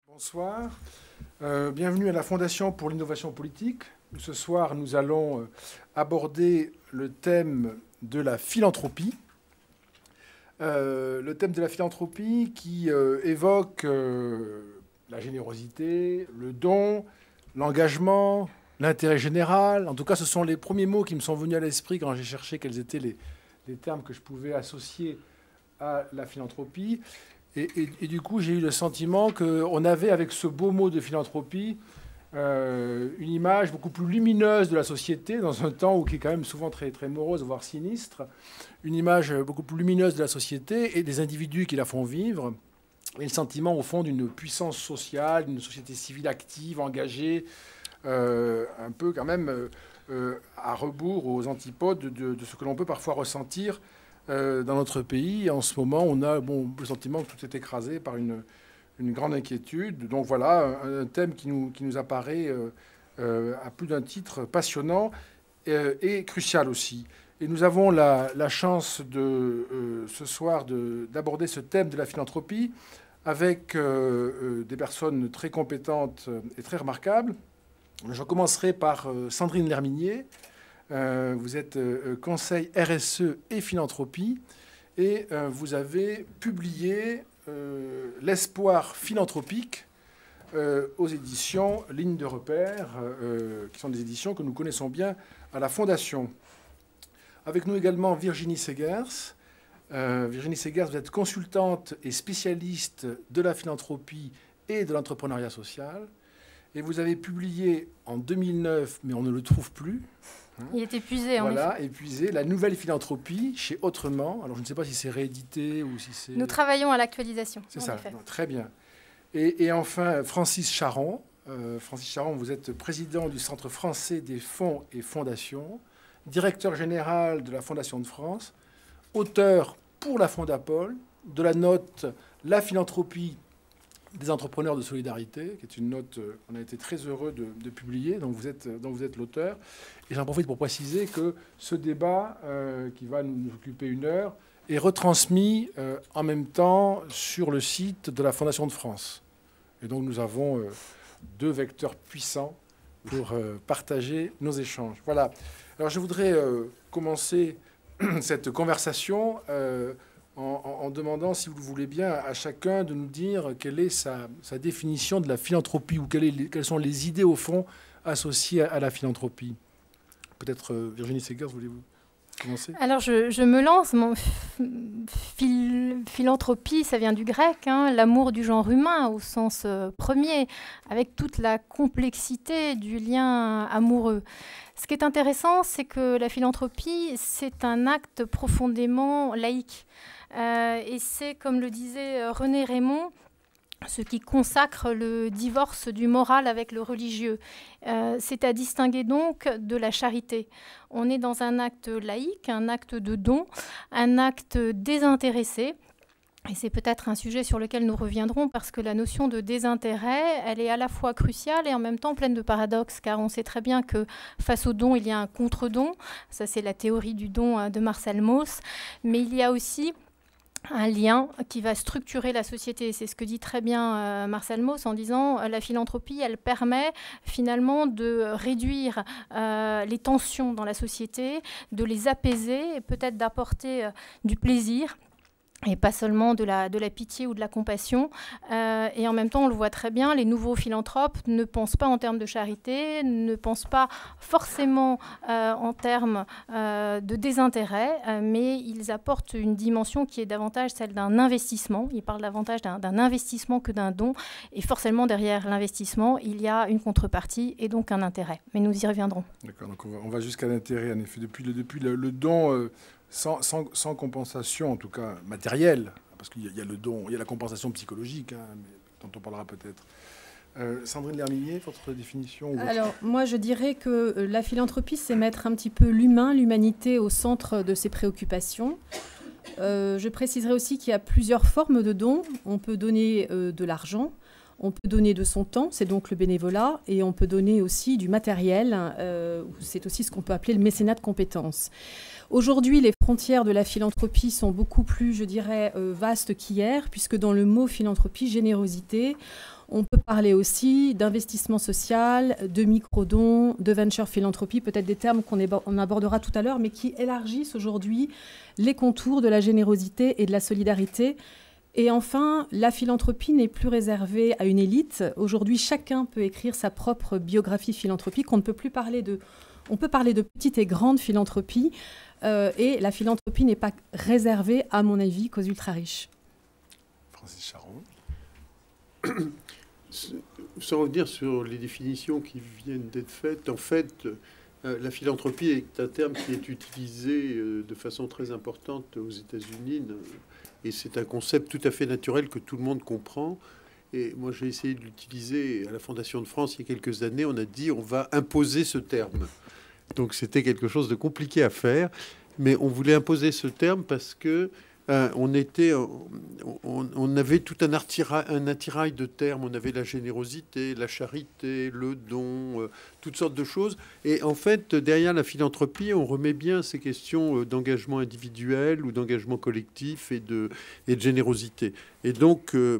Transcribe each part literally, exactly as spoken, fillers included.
Bonsoir, euh, bienvenue à la Fondation pour l'innovation politique. Ce soir, nous allons euh, aborder le thème de la philanthropie. Euh, le thème de la philanthropie qui euh, évoque euh, la générosité, le don, l'engagement, l'intérêt général. En tout cas, ce sont les premiers mots qui me sont venus à l'esprit quand j'ai cherché quels étaient les, les termes que je pouvais associer à la philanthropie. Et, et, et du coup, j'ai eu le sentiment qu'on avait, avec ce beau mot de philanthropie, euh, une image beaucoup plus lumineuse de la société, dans un temps où qui est quand même souvent très, très morose, voire sinistre, une image beaucoup plus lumineuse de la société et des individus qui la font vivre, et le sentiment, au fond, d'une puissance sociale, d'une société civile active, engagée, euh, un peu quand même euh, à rebours, aux antipodes de, de ce que l'on peut parfois ressentir Euh, dans notre pays. En ce moment, on a bon, le sentiment que tout est écrasé par une, une grande inquiétude. Donc voilà, un, un thème qui nous, qui nous apparaît euh, euh, à plus d'un titre passionnant euh, et crucial aussi. Et nous avons la, la chance de, euh, ce soir de, d'aborder ce thème de la philanthropie avec euh, euh, des personnes très compétentes et très remarquables. Je commencerai par euh, Sandrine Lerminier. Euh, vous êtes euh, conseil R S E et philanthropie et euh, vous avez publié euh, L'espoir philanthropique euh, aux éditions Ligne de repère, euh, qui sont des éditions que nous connaissons bien à la Fondation. Avec nous également Virginie Segers. Euh, Virginie Segers, vous êtes consultante et spécialiste de la philanthropie et de l'entrepreneuriat social. Et vous avez publié en deux mille neuf, mais on ne le trouve plus. Il est épuisé, en Voilà, effet. épuisé. La nouvelle philanthropie chez Autrement. Alors, je ne sais pas si c'est réédité ou si c'est... Nous travaillons à l'actualisation. C'est ça, non, très bien. Et, et enfin, Francis Charon. Euh, Francis Charon, vous êtes président du Centre français des fonds et fondations, directeur général de la Fondation de France, auteur pour la Fondapol de la note « La philanthropie des entrepreneurs de solidarité », qui est une note qu'on a été très heureux de, de publier, dont vous êtes, dont vous êtes l'auteur. Et j'en profite pour préciser que ce débat, euh, qui va nous occuper une heure, est retransmis euh, en même temps sur le site de la Fondation de France. Et donc nous avons euh, deux vecteurs puissants pour euh, partager nos échanges. Voilà. Alors je voudrais euh, commencer cette conversation euh, En, en demandant, si vous le voulez bien, à chacun de nous dire quelle est sa, sa définition de la philanthropie ou quelle est, quelles sont les idées, au fond, associées à, à la philanthropie. Peut-être, euh, Virginie Segers, voulez-vous commencer ? Alors, je, je me lance. Mon phil, philanthropie, ça vient du grec, hein, l'amour du genre humain au sens euh, premier, avec toute la complexité du lien amoureux. Ce qui est intéressant, c'est que la philanthropie, c'est un acte profondément laïque. Euh, et c'est, comme le disait René Raymond, ce qui consacre le divorce du moral avec le religieux. Euh, c'est à distinguer donc de la charité. On est dans un acte laïque, un acte de don, un acte désintéressé. Et c'est peut-être un sujet sur lequel nous reviendrons parce que la notion de désintérêt, elle est à la fois cruciale et en même temps pleine de paradoxes, car on sait très bien que face au don, il y a un contre-don. Ça, c'est la théorie du don de Marcel Mauss. Mais il y a aussi un lien qui va structurer la société. C'est ce que dit très bien euh, Marcel Mauss en disant euh, la philanthropie, elle permet finalement de réduire euh, les tensions dans la société, de les apaiser et peut-être d'apporter euh, du plaisir. Et pas seulement de la, de la pitié ou de la compassion. Euh, et en même temps, on le voit très bien, les nouveaux philanthropes ne pensent pas en termes de charité, ne pensent pas forcément euh, en termes euh, de désintérêt, euh, mais ils apportent une dimension qui est davantage celle d'un investissement. Ils parlent davantage d'un, d'un investissement que d'un don. Et forcément, derrière l'investissement, il y a une contrepartie et donc un intérêt. Mais nous y reviendrons. D'accord, donc on va, on va jusqu'à l'intérêt, en effet. Depuis le, depuis le, le don... Euh Sans, sans, sans compensation, en tout cas matérielle, parce qu'il y, y a le don, il y a la compensation psychologique, hein, mais, dont on parlera peut-être. Euh, Sandrine Lerminier, votre définition ou votre... Alors, moi, je dirais que la philanthropie, c'est mettre un petit peu l'humain, l'humanité au centre de ses préoccupations. Euh, je préciserai aussi qu'il y a plusieurs formes de dons. On peut donner euh, de l'argent, On peut donner de son temps, c'est donc le bénévolat, et on peut donner aussi du matériel, euh, c'est aussi ce qu'on peut appeler le mécénat de compétences. Aujourd'hui, les frontières de la philanthropie sont beaucoup plus, je dirais, euh, vastes qu'hier, puisque dans le mot philanthropie, générosité, on peut parler aussi d'investissement social, de microdons, de venture philanthropie, peut-être des termes qu'on on abordera tout à l'heure, mais qui élargissent aujourd'hui les contours de la générosité et de la solidarité. Et enfin, la philanthropie n'est plus réservée à une élite. Aujourd'hui, chacun peut écrire sa propre biographie philanthropique. On ne peut plus parler de... On peut parler de petite et grande philanthropie. Euh, et la philanthropie n'est pas réservée, à mon avis, qu'aux ultra-riches. Francis Charon. Sans revenir sur les définitions qui viennent d'être faites, en fait, euh, la philanthropie est un terme qui est utilisé euh, de façon très importante aux États-Unis. Et c'est un concept tout à fait naturel que tout le monde comprend. Et moi, j'ai essayé de l'utiliser à la Fondation de France il y a quelques années. On a dit on va imposer ce terme. Donc c'était quelque chose de compliqué à faire. Mais on voulait imposer ce terme parce que euh, on, était, on, on avait tout un attirail, un attirail de termes. On avait la générosité, la charité, le don, euh, toutes sortes de choses. Et en fait, derrière la philanthropie, on remet bien ces questions d'engagement individuel ou d'engagement collectif et de, et de générosité. Et donc, euh,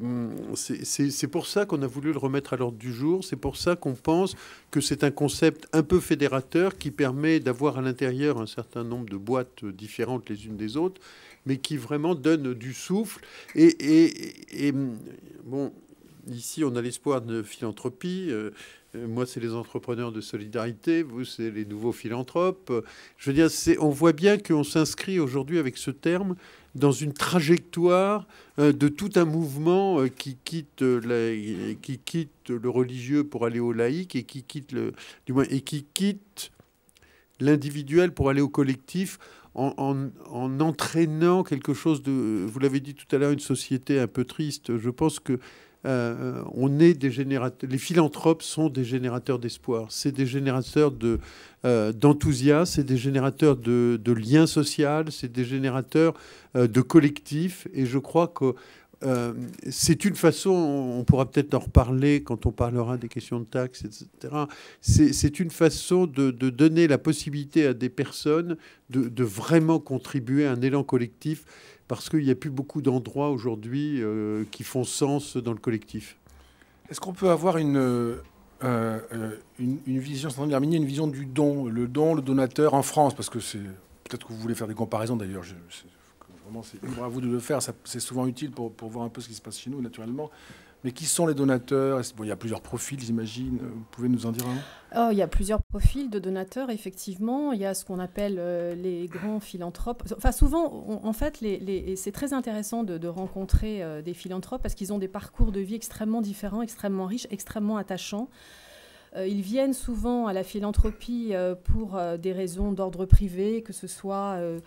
c'est pour ça qu'on a voulu le remettre à l'ordre du jour. C'est pour ça qu'on pense que c'est un concept un peu fédérateur qui permet d'avoir à l'intérieur un certain nombre de boîtes différentes les unes des autres, mais qui vraiment donne du souffle. Et, et, et bon, ici, on a l'espoir de philanthropie. Euh, moi, c'est les entrepreneurs de solidarité. Vous, c'est les nouveaux philanthropes. Je veux dire, on voit bien qu'on s'inscrit aujourd'hui avec ce terme dans une trajectoire euh, de tout un mouvement euh, qui, quitte la, qui quitte le religieux pour aller au laïque et qui quitte, le, du moins, et qui quitte l'individuel pour aller au collectif. En, en, en entraînant quelque chose de... Vous l'avez dit tout à l'heure, une société un peu triste. Je pense que euh, on est des générateurs... Les philanthropes sont des générateurs d'espoir. C'est des générateurs de, euh, d'enthousiasme, c'est des générateurs de, de liens sociaux, c'est des générateurs euh, de collectifs. Et je crois que Euh, c'est une façon, on pourra peut-être en reparler quand on parlera des questions de taxes, et cetera. C'est une façon de, de donner la possibilité à des personnes de, de vraiment contribuer à un élan collectif, parce qu'il n'y a plus beaucoup d'endroits aujourd'hui euh, qui font sens dans le collectif. Est-ce qu'on peut avoir une, euh, euh, une, une vision, sans terminer, une vision du don, le don, le donateur en France, parce que c'est peut-être que vous voulez faire des comparaisons d'ailleurs. Vraiment, c'est libre à vous de le faire. C'est souvent utile pour, pour voir un peu ce qui se passe chez nous, naturellement. Mais qui sont les donateurs? Bon, il y a plusieurs profils, j'imagine. Vous pouvez nous en dire un? Oh, il y a plusieurs profils de donateurs, effectivement. Il y a ce qu'on appelle euh, les grands philanthropes. Enfin, souvent, on, en fait, les, les, c'est très intéressant de, de rencontrer euh, des philanthropes parce qu'ils ont des parcours de vie extrêmement différents, extrêmement riches, extrêmement attachants. Euh, ils viennent souvent à la philanthropie euh, pour euh, des raisons d'ordre privé, que ce soit... Euh,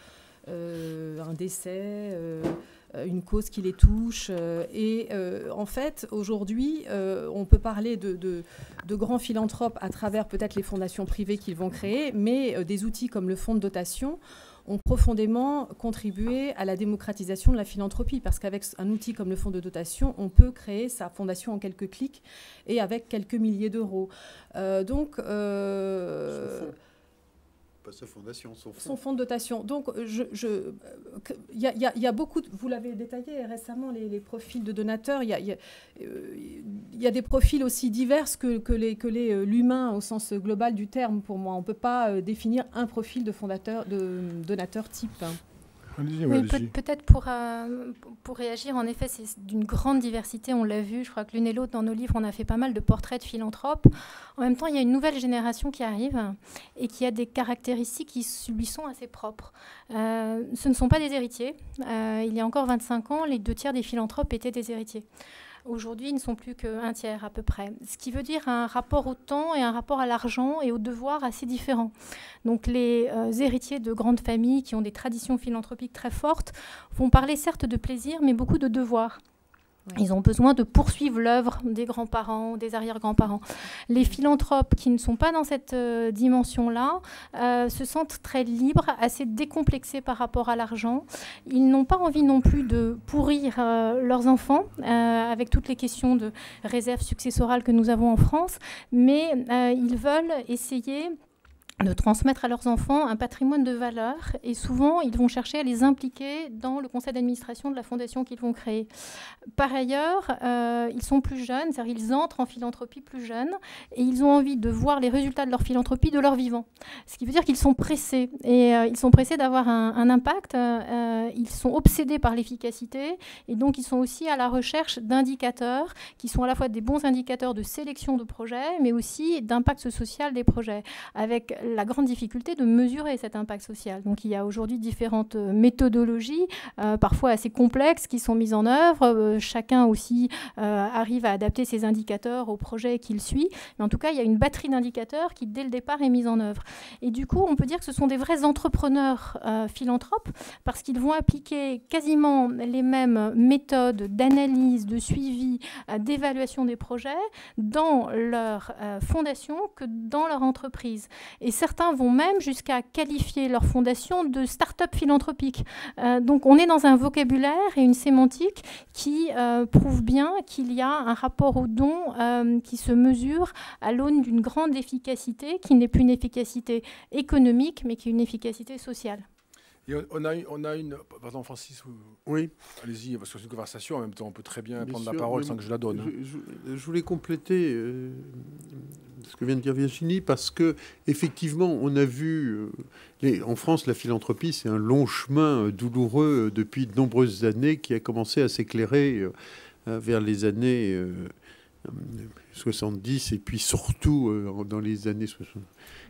Euh, un décès, euh, une cause qui les touche. Euh, et euh, en fait, aujourd'hui, euh, on peut parler de, de, de grands philanthropes à travers peut-être les fondations privées qu'ils vont créer, mais euh, des outils comme le fonds de dotation ont profondément contribué à la démocratisation de la philanthropie, parce qu'avec un outil comme le fonds de dotation, on peut créer sa fondation en quelques clics et avec quelques milliers d'euros. Euh, donc... Euh, Pas sa fondation, son fonds. Son fonds de dotation. Donc, je, je, y a, y a, y a beaucoup... De, vous l'avez détaillé récemment, les, les profils de donateurs. Il y a, y, a, y a des profils aussi divers que, que l'humain que les, l'humain au sens global du terme, pour moi. On ne peut pas définir un profil de, fondateur, de donateur type. Oui, peut, peut-être pour, euh, pour réagir, en effet, c'est d'une grande diversité, on l'a vu, je crois que l'une et l'autre, dans nos livres, on a fait pas mal de portraits de philanthropes. En même temps, il y a une nouvelle génération qui arrive et qui a des caractéristiques qui lui sont assez propres. Euh, ce ne sont pas des héritiers. Euh, il y a encore vingt-cinq ans, les deux tiers des philanthropes étaient des héritiers. Aujourd'hui, ils ne sont plus qu'un tiers à peu près. Ce qui veut dire un rapport au temps et un rapport à l'argent et au devoir assez différents. Donc les euh, héritiers de grandes familles qui ont des traditions philanthropiques très fortes vont parler certes de plaisir, mais beaucoup de devoir. Ils ont besoin de poursuivre l'œuvre des grands-parents, des arrière-grands-parents. Les philanthropes qui ne sont pas dans cette euh, dimension-là euh, se sentent très libres, assez décomplexés par rapport à l'argent. Ils n'ont pas envie non plus de pourrir euh, leurs enfants, euh, avec toutes les questions de réserve successorale que nous avons en France, mais euh, ils veulent essayer de transmettre à leurs enfants un patrimoine de valeurs, et souvent ils vont chercher à les impliquer dans le conseil d'administration de la fondation qu'ils vont créer. Par ailleurs, euh, ils sont plus jeunes, c'est-à-dire ils entrent en philanthropie plus jeunes, et ils ont envie de voir les résultats de leur philanthropie de leur vivant. Ce qui veut dire qu'ils sont pressés, et euh, ils sont pressés d'avoir un, un impact, euh, ils sont obsédés par l'efficacité, et donc ils sont aussi à la recherche d'indicateurs qui sont à la fois des bons indicateurs de sélection de projets, mais aussi d'impact social des projets, avec la grande difficulté de mesurer cet impact social. Donc il y a aujourd'hui différentes méthodologies, euh, parfois assez complexes, qui sont mises en œuvre. Euh, chacun aussi euh, arrive à adapter ses indicateurs au projet qu'il suit. Mais en tout cas, il y a une batterie d'indicateurs qui, dès le départ, est mise en œuvre. Et du coup, on peut dire que ce sont des vrais entrepreneurs euh, philanthropes, parce qu'ils vont appliquer quasiment les mêmes méthodes d'analyse, de suivi, euh, d'évaluation des projets dans leur euh, fondation que dans leur entreprise. Et certains vont même jusqu'à qualifier leur fondation de start-up philanthropique. Euh, donc on est dans un vocabulaire et une sémantique qui euh, prouve bien qu'il y a un rapport au don euh, qui se mesure à l'aune d'une grande efficacité, qui n'est plus une efficacité économique, mais qui est une efficacité sociale. Et on a, on a une... Pardon, Francis, vous... Oui. Allez-y, parce que c'est une conversation, en même temps, on peut très bien, bien prendre sûr, la parole sans que je la donne. Je, je, je voulais compléter euh, ce que vient de dire Virginie, parce que effectivement, on a vu... Euh, les, en France, la philanthropie, c'est un long chemin euh, douloureux euh, depuis de nombreuses années qui a commencé à s'éclairer euh, vers les années euh, soixante-dix et puis surtout euh, dans les années soixante.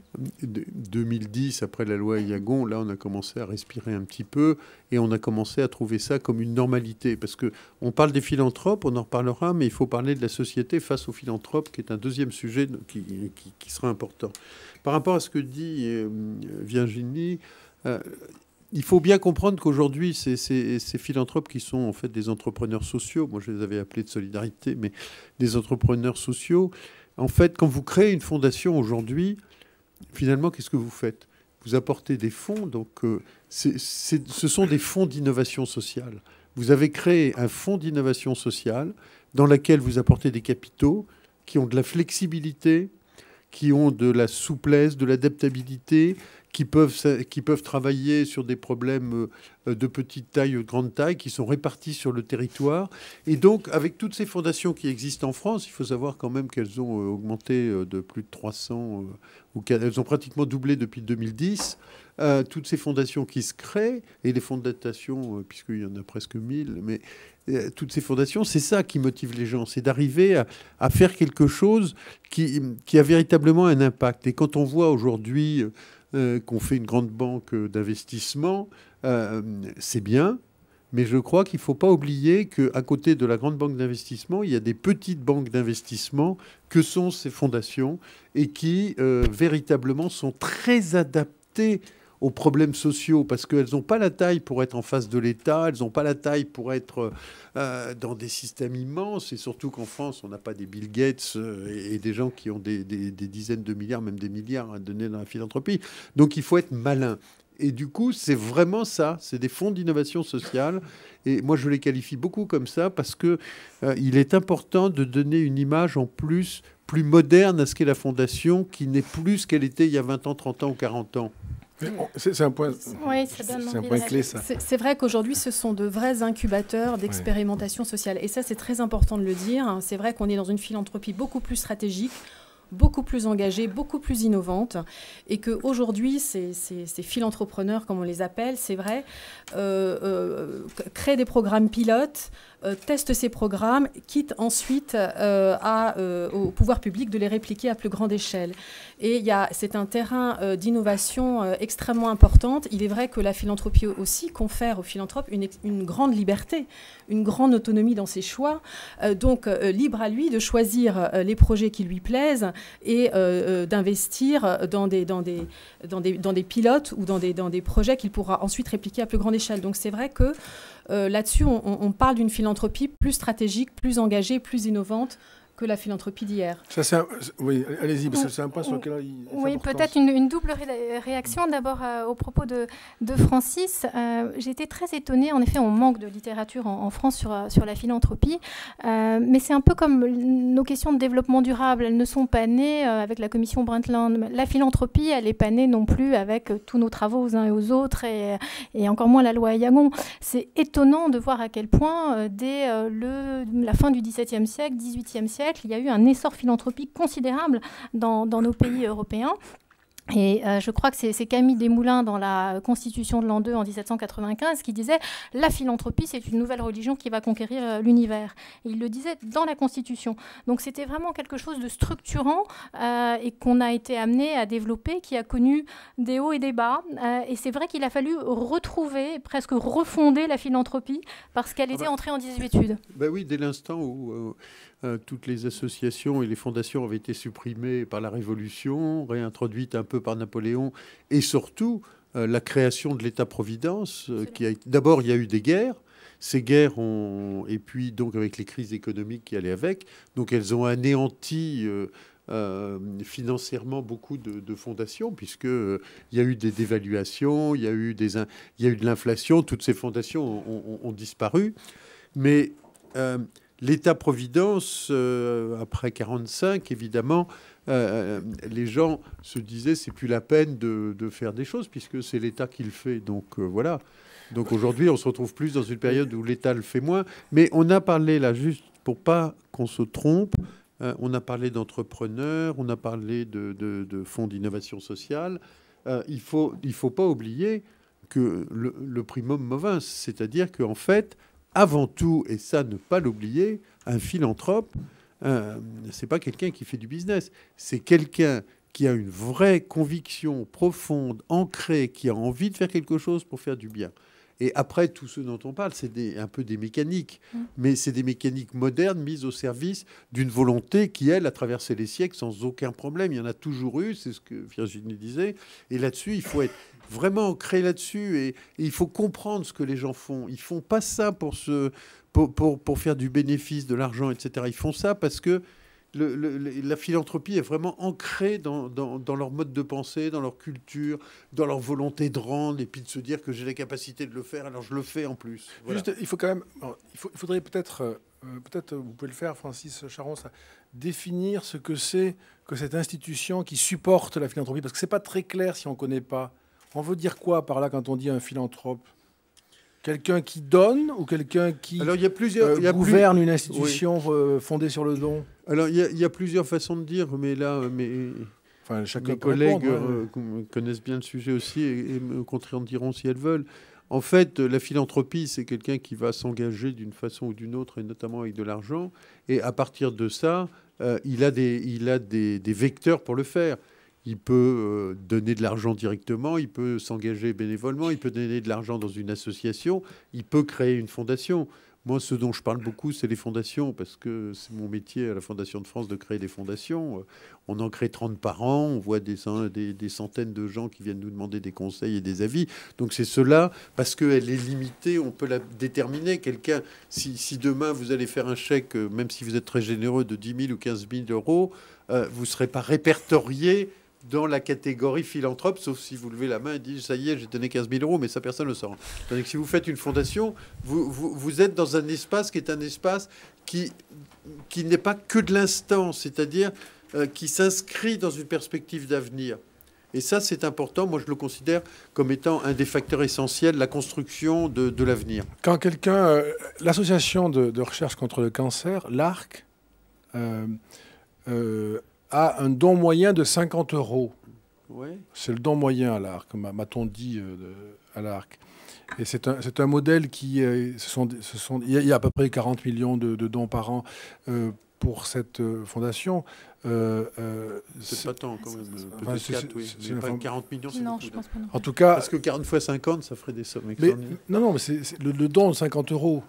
deux mille dix, après la loi Yagon, là, on a commencé à respirer un petit peu et on a commencé à trouver ça comme une normalité. Parce qu'on parle des philanthropes, on en reparlera, mais il faut parler de la société face aux philanthropes, qui est un deuxième sujet qui, qui, qui sera important. Par rapport à ce que dit euh, Virginie, euh, il faut bien comprendre qu'aujourd'hui, ces, ces, ces philanthropes qui sont en fait des entrepreneurs sociaux, moi je les avais appelés de solidarité, mais des entrepreneurs sociaux, en fait, quand vous créez une fondation aujourd'hui, finalement, qu'est-ce que vous faites? Vous apportez des fonds, donc euh, c'est, c'est, ce sont des fonds d'innovation sociale. Vous avez créé un fonds d'innovation sociale dans lequel vous apportez des capitaux qui ont de la flexibilité, qui ont de la souplesse, de l'adaptabilité, qui peuvent, qui peuvent travailler sur des problèmes de petite taille ou de grande taille, qui sont répartis sur le territoire. Et donc, avec toutes ces fondations qui existent en France, il faut savoir quand même qu'elles ont augmenté de plus de trois cents, ou qu'elles ont pratiquement doublé depuis deux mille dix. Euh, toutes ces fondations qui se créent, et les fondations, euh, puisqu'il y en a presque mille, mais euh, toutes ces fondations, c'est ça qui motive les gens, c'est d'arriver à, à faire quelque chose qui, qui a véritablement un impact. Et quand on voit aujourd'hui euh, qu'on fait une grande banque d'investissement, euh, c'est bien, mais je crois qu'il ne faut pas oublier qu'à côté de la grande banque d'investissement, il y a des petites banques d'investissement que sont ces fondations et qui euh, véritablement sont très adaptées aux problèmes sociaux, parce qu'elles n'ont pas la taille pour être en face de l'État, elles n'ont pas la taille pour être euh, dans des systèmes immenses, et surtout qu'en France, on n'a pas des Bill Gates euh, et, et des gens qui ont des, des, des dizaines de milliards, même des milliards à donner dans la philanthropie. Donc il faut être malin. Et du coup, c'est vraiment ça, c'est des fonds d'innovation sociale. Et moi, je les qualifie beaucoup comme ça parce qu'il euh, est important de donner une image en plus, plus moderne à ce qu'est la fondation, qui n'est plus ce qu'elle était il y a vingt ans, trente ans ou quarante ans. C'est, c'est un point, oui, ça donne c'est un point clé, ça. C'est, c'est vrai qu'aujourd'hui, ce sont de vrais incubateurs d'expérimentation sociale. Et ça, c'est très important de le dire. C'est vrai qu'on est dans une philanthropie beaucoup plus stratégique, beaucoup plus engagée, beaucoup plus innovante, et qu'aujourd'hui, ces, ces, ces philanthropreneurs, comme on les appelle, c'est vrai, euh, euh, créent des programmes pilotes, euh, testent ces programmes, quitte ensuite euh, à, euh, au pouvoir public de les répliquer à plus grande échelle. Et il y a, c'est un terrain euh, d'innovation euh, extrêmement importante. Il est vrai que la philanthropie aussi confère aux philanthropes une, une grande liberté, une grande autonomie dans ses choix. Euh, donc, euh, libre à lui de choisir euh, les projets qui lui plaisent et euh, euh, d'investir dans des, dans, des, dans, des, dans des pilotes ou dans des, dans des projets qu'il pourra ensuite répliquer à plus grande échelle. Donc, c'est vrai que euh, là-dessus, on, on parle d'une philanthropie philanthropie plus stratégique, plus engagée, plus innovante que la philanthropie d'hier. Ça, c'est un... Oui, allez-y, parce que c'est un point sur lequel il Oui, peut-être une, une double ré réaction. D'abord, euh, au propos de, de Francis. Euh, J'ai été très étonnée. En effet, on manque de littérature en, en France sur, sur la philanthropie. Euh, mais c'est un peu comme nos questions de développement durable. Elles ne sont pas nées euh, avec la commission Brundtland. La philanthropie, elle n'est pas née non plus avec euh, tous nos travaux aux uns et aux autres, et, et encore moins la loi Yagon. C'est étonnant de voir à quel point, euh, dès euh, le, la fin du dix-septième siècle, dix-huitième siècle, il y a eu un essor philanthropique considérable dans, dans nos pays européens. Et euh, je crois que c'est Camille Desmoulins, dans la Constitution de l'an deux en mille sept cent quatre-vingt-quinze, qui disait « La philanthropie, c'est une nouvelle religion qui va conquérir euh, l'univers ». Et il le disait dans la Constitution. Donc c'était vraiment quelque chose de structurant euh, et qu'on a été amené à développer, qui a connu des hauts et des bas. Euh, et c'est vrai qu'il a fallu retrouver, presque refonder la philanthropie, parce qu'elle était entrée en désuétude. Ben oui, dès l'instant où... Euh... Euh, toutes les associations et les fondations avaient été supprimées par la Révolution, réintroduites un peu par Napoléon, et surtout euh, la création de l'État-providence. Euh, qui a... D'abord, il y a eu des guerres. Ces guerres ont... Et puis, donc, avec les crises économiques qui allaient avec, donc elles ont anéanti... Euh, Euh, financièrement beaucoup de, de fondations, puisque euh, il y a eu des dévaluations, il y a eu des, il y a eu de l'inflation, toutes ces fondations ont, ont, ont disparu. Mais euh, l'État-providence, euh, après quarante-cinq, évidemment, euh, les gens se disaient c'est plus la peine de, de faire des choses puisque c'est l'État qui le fait. Donc euh, voilà. Donc aujourd'hui, on se retrouve plus dans une période où l'État le fait moins. Mais on a parlé là, juste pour pas qu'on se trompe, Euh, on a parlé d'entrepreneurs, on a parlé de, de, de fonds d'innovation sociale. Euh, il faut, il faut pas oublier que le, le primum movens, c'est-à-dire qu'en fait, avant tout, et ça ne pas l'oublier, un philanthrope, euh, c'est pas quelqu'un qui fait du business, c'est quelqu'un qui a une vraie conviction profonde, ancrée, qui a envie de faire quelque chose pour faire du bien. Et après, tout ce dont on parle, c'est un peu des mécaniques. Mmh. Mais c'est des mécaniques modernes mises au service d'une volonté qui, elle, a traversé les siècles sans aucun problème. Il y en a toujours eu, c'est ce que Virginie disait. Et là-dessus, il faut être vraiment ancré là-dessus. Et, et il faut comprendre ce que les gens font. Ils font pas ça pour, se, pour, pour, pour faire du bénéfice, de l'argent, et cetera. Ils font ça parce que Le, le, la philanthropie est vraiment ancrée dans, dans, dans leur mode de pensée, dans leur culture, dans leur volonté de rendre, et puis de se dire que j'ai la capacité de le faire, alors je le fais en plus. Voilà. Juste, il faut quand même, il, faut, il faudrait peut-être, euh, peut-être vous pouvez le faire, Francis Charon, ça, définir ce que c'est que cette institution qui supporte la philanthropie, parce que c'est pas très clair si on connaît pas. On veut dire quoi par là quand on dit un philanthrope? Quelqu'un qui donne ou quelqu'un qui Alors, il y a plusieurs, euh, il y a gouverne plus... une institution oui. fondée sur le don? Alors, il y, a, il y a plusieurs façons de dire, mais là, mes, enfin, mes collègues répondre, euh, connaissent bien le sujet aussi et, et me contrediront si elles veulent. En fait, la philanthropie, c'est quelqu'un qui va s'engager d'une façon ou d'une autre, et notamment avec de l'argent. Et à partir de ça, euh, il a, des, il a des, des vecteurs pour le faire. Il peut euh, donner de l'argent directement, il peut s'engager bénévolement, il peut donner de l'argent dans une association, il peut créer une fondation. Moi, ce dont je parle beaucoup, c'est les fondations, parce que c'est mon métier à la Fondation de France de créer des fondations. On en crée trente par an, on voit des, des, des centaines de gens qui viennent nous demander des conseils et des avis. Donc c'est cela, parce qu'elle est limitée, on peut la déterminer. Quelqu'un, si, si demain vous allez faire un chèque, même si vous êtes très généreux, de dix mille ou quinze mille euros, euh, vous ne serez pas répertorié dans la catégorie philanthrope, sauf si vous levez la main et dites « ça y est, j'ai donné quinze mille euros », mais ça, personne ne le sort. Tandis que si vous faites une fondation, vous, vous, vous êtes dans un espace qui est un espace qui, qui n'est pas que de l'instant, c'est-à-dire euh, qui s'inscrit dans une perspective d'avenir. Et ça, c'est important. Moi, je le considère comme étant un des facteurs essentiels de la construction de, de l'avenir. Quand quelqu'un... Euh, l'association de, de recherche contre le cancer, l'A R C, euh, euh, a un don moyen de cinquante euros. Ouais. C'est le don moyen à l'A R C, m'a-t-on dit euh, de, à l'A R C. Et c'est un, c'est un modèle qui... Euh, ce sont, ce sont, il y a à peu près quarante millions de, de dons par an euh, pour cette euh, fondation. Euh, euh, c'est pas tant, quand même. Enfin, c'est, quatre, oui. C'est pas quarante millions, c'est non, beaucoup, je pense pas. Non. En tout cas... Parce que quarante fois cinquante, ça ferait des sommes extraordinaires. Non, non, mais c'est, c'est le, le don de cinquante euros.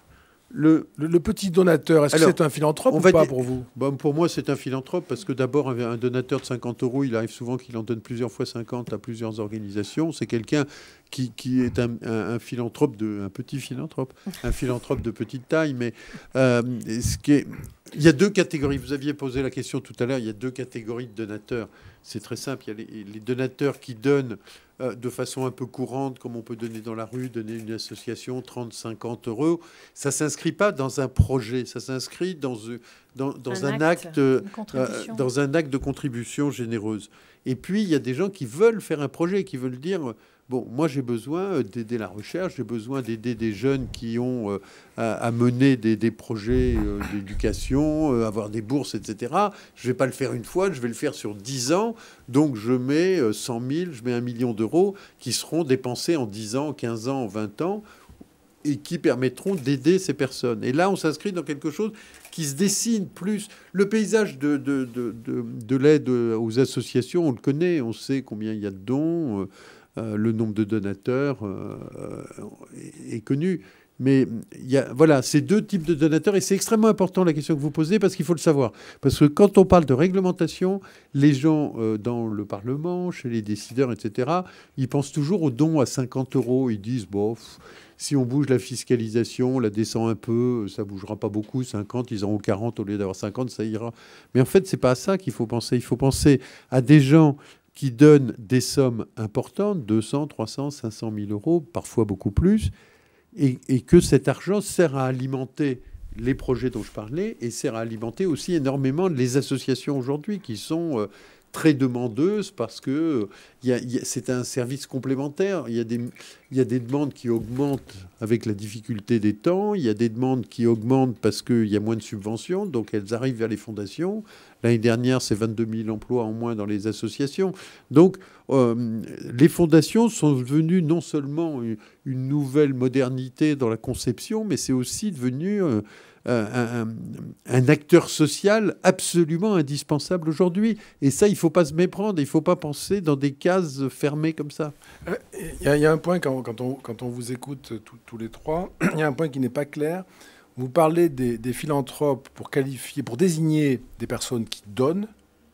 Le, le, le petit donateur, est-ce que c'est un philanthrope ou pas dire, pour vous? Bon, pour moi, c'est un philanthrope parce que d'abord, un donateur de cinquante euros, il arrive souvent qu'il en donne plusieurs fois cinquante à plusieurs organisations. C'est quelqu'un qui, qui est un, un, un philanthrope, de, un petit philanthrope, un philanthrope de petite taille. Mais euh, ce qui est, il y a deux catégories. Vous aviez posé la question tout à l'heure. Il y a deux catégories de donateurs. C'est très simple. Il y a les, les donateurs qui donnent de façon un peu courante, comme on peut donner dans la rue, donner une association trente, cinquante euros. Ça ne s'inscrit pas dans un projet, ça s'inscrit dans, dans, dans un, un acte, acte euh, dans un acte de contribution généreuse. Et puis, il y a des gens qui veulent faire un projet, qui veulent dire... Bon, moi, j'ai besoin d'aider la recherche, j'ai besoin d'aider des jeunes qui ont euh, à, à mener des, des projets euh, d'éducation, euh, avoir des bourses, et cetera. Je ne vais pas le faire une fois, je vais le faire sur dix ans. Donc, je mets euh, cent mille, je mets un million d'euros qui seront dépensés en dix ans, quinze ans, vingt ans et qui permettront d'aider ces personnes. Et là, on s'inscrit dans quelque chose qui se dessine plus. Le paysage de, de, de, de, de l'aide aux associations, on le connaît, on sait combien il y a de dons. Euh, Euh, le nombre de donateurs euh, est, est connu. Mais il y a, voilà, ces deux types de donateurs, et c'est extrêmement important la question que vous posez, parce qu'il faut le savoir. Parce que quand on parle de réglementation, les gens euh, dans le Parlement, chez les décideurs, et cetera, ils pensent toujours aux dons à cinquante euros. Ils disent, bon, si on bouge la fiscalisation, on la descend un peu, ça ne bougera pas beaucoup, cinquante, ils auront quarante au lieu d'avoir cinquante, ça ira. Mais en fait, ce n'est pas à ça qu'il faut penser. Il faut penser à des gens qui donnent des sommes importantes, deux cents, trois cents, cinq cent mille euros, parfois beaucoup plus, et, et que cet argent sert à alimenter les projets dont je parlais et sert à alimenter aussi énormément les associations aujourd'hui qui sont euh, très demandeuses parce que euh, y a, y a, c'est un service complémentaire. Il y a des, il y a des demandes qui augmentent avec la difficulté des temps, il y a des demandes qui augmentent parce qu'il y a moins de subventions, donc elles arrivent vers les fondations. L'année dernière, c'est vingt-deux mille emplois en moins dans les associations. Donc, euh, les fondations sont devenues non seulement une, une nouvelle modernité dans la conception, mais c'est aussi devenu euh, un, un, un acteur social absolument indispensable aujourd'hui. Et ça, il ne faut pas se méprendre, il ne faut pas penser dans des cases fermées comme ça. Il y, y a un point, quand, quand, on, quand on vous écoute tous les trois, il y a un point qui n'est pas clair. Vous parlez des, des philanthropes pour qualifier, pour désigner des personnes qui donnent,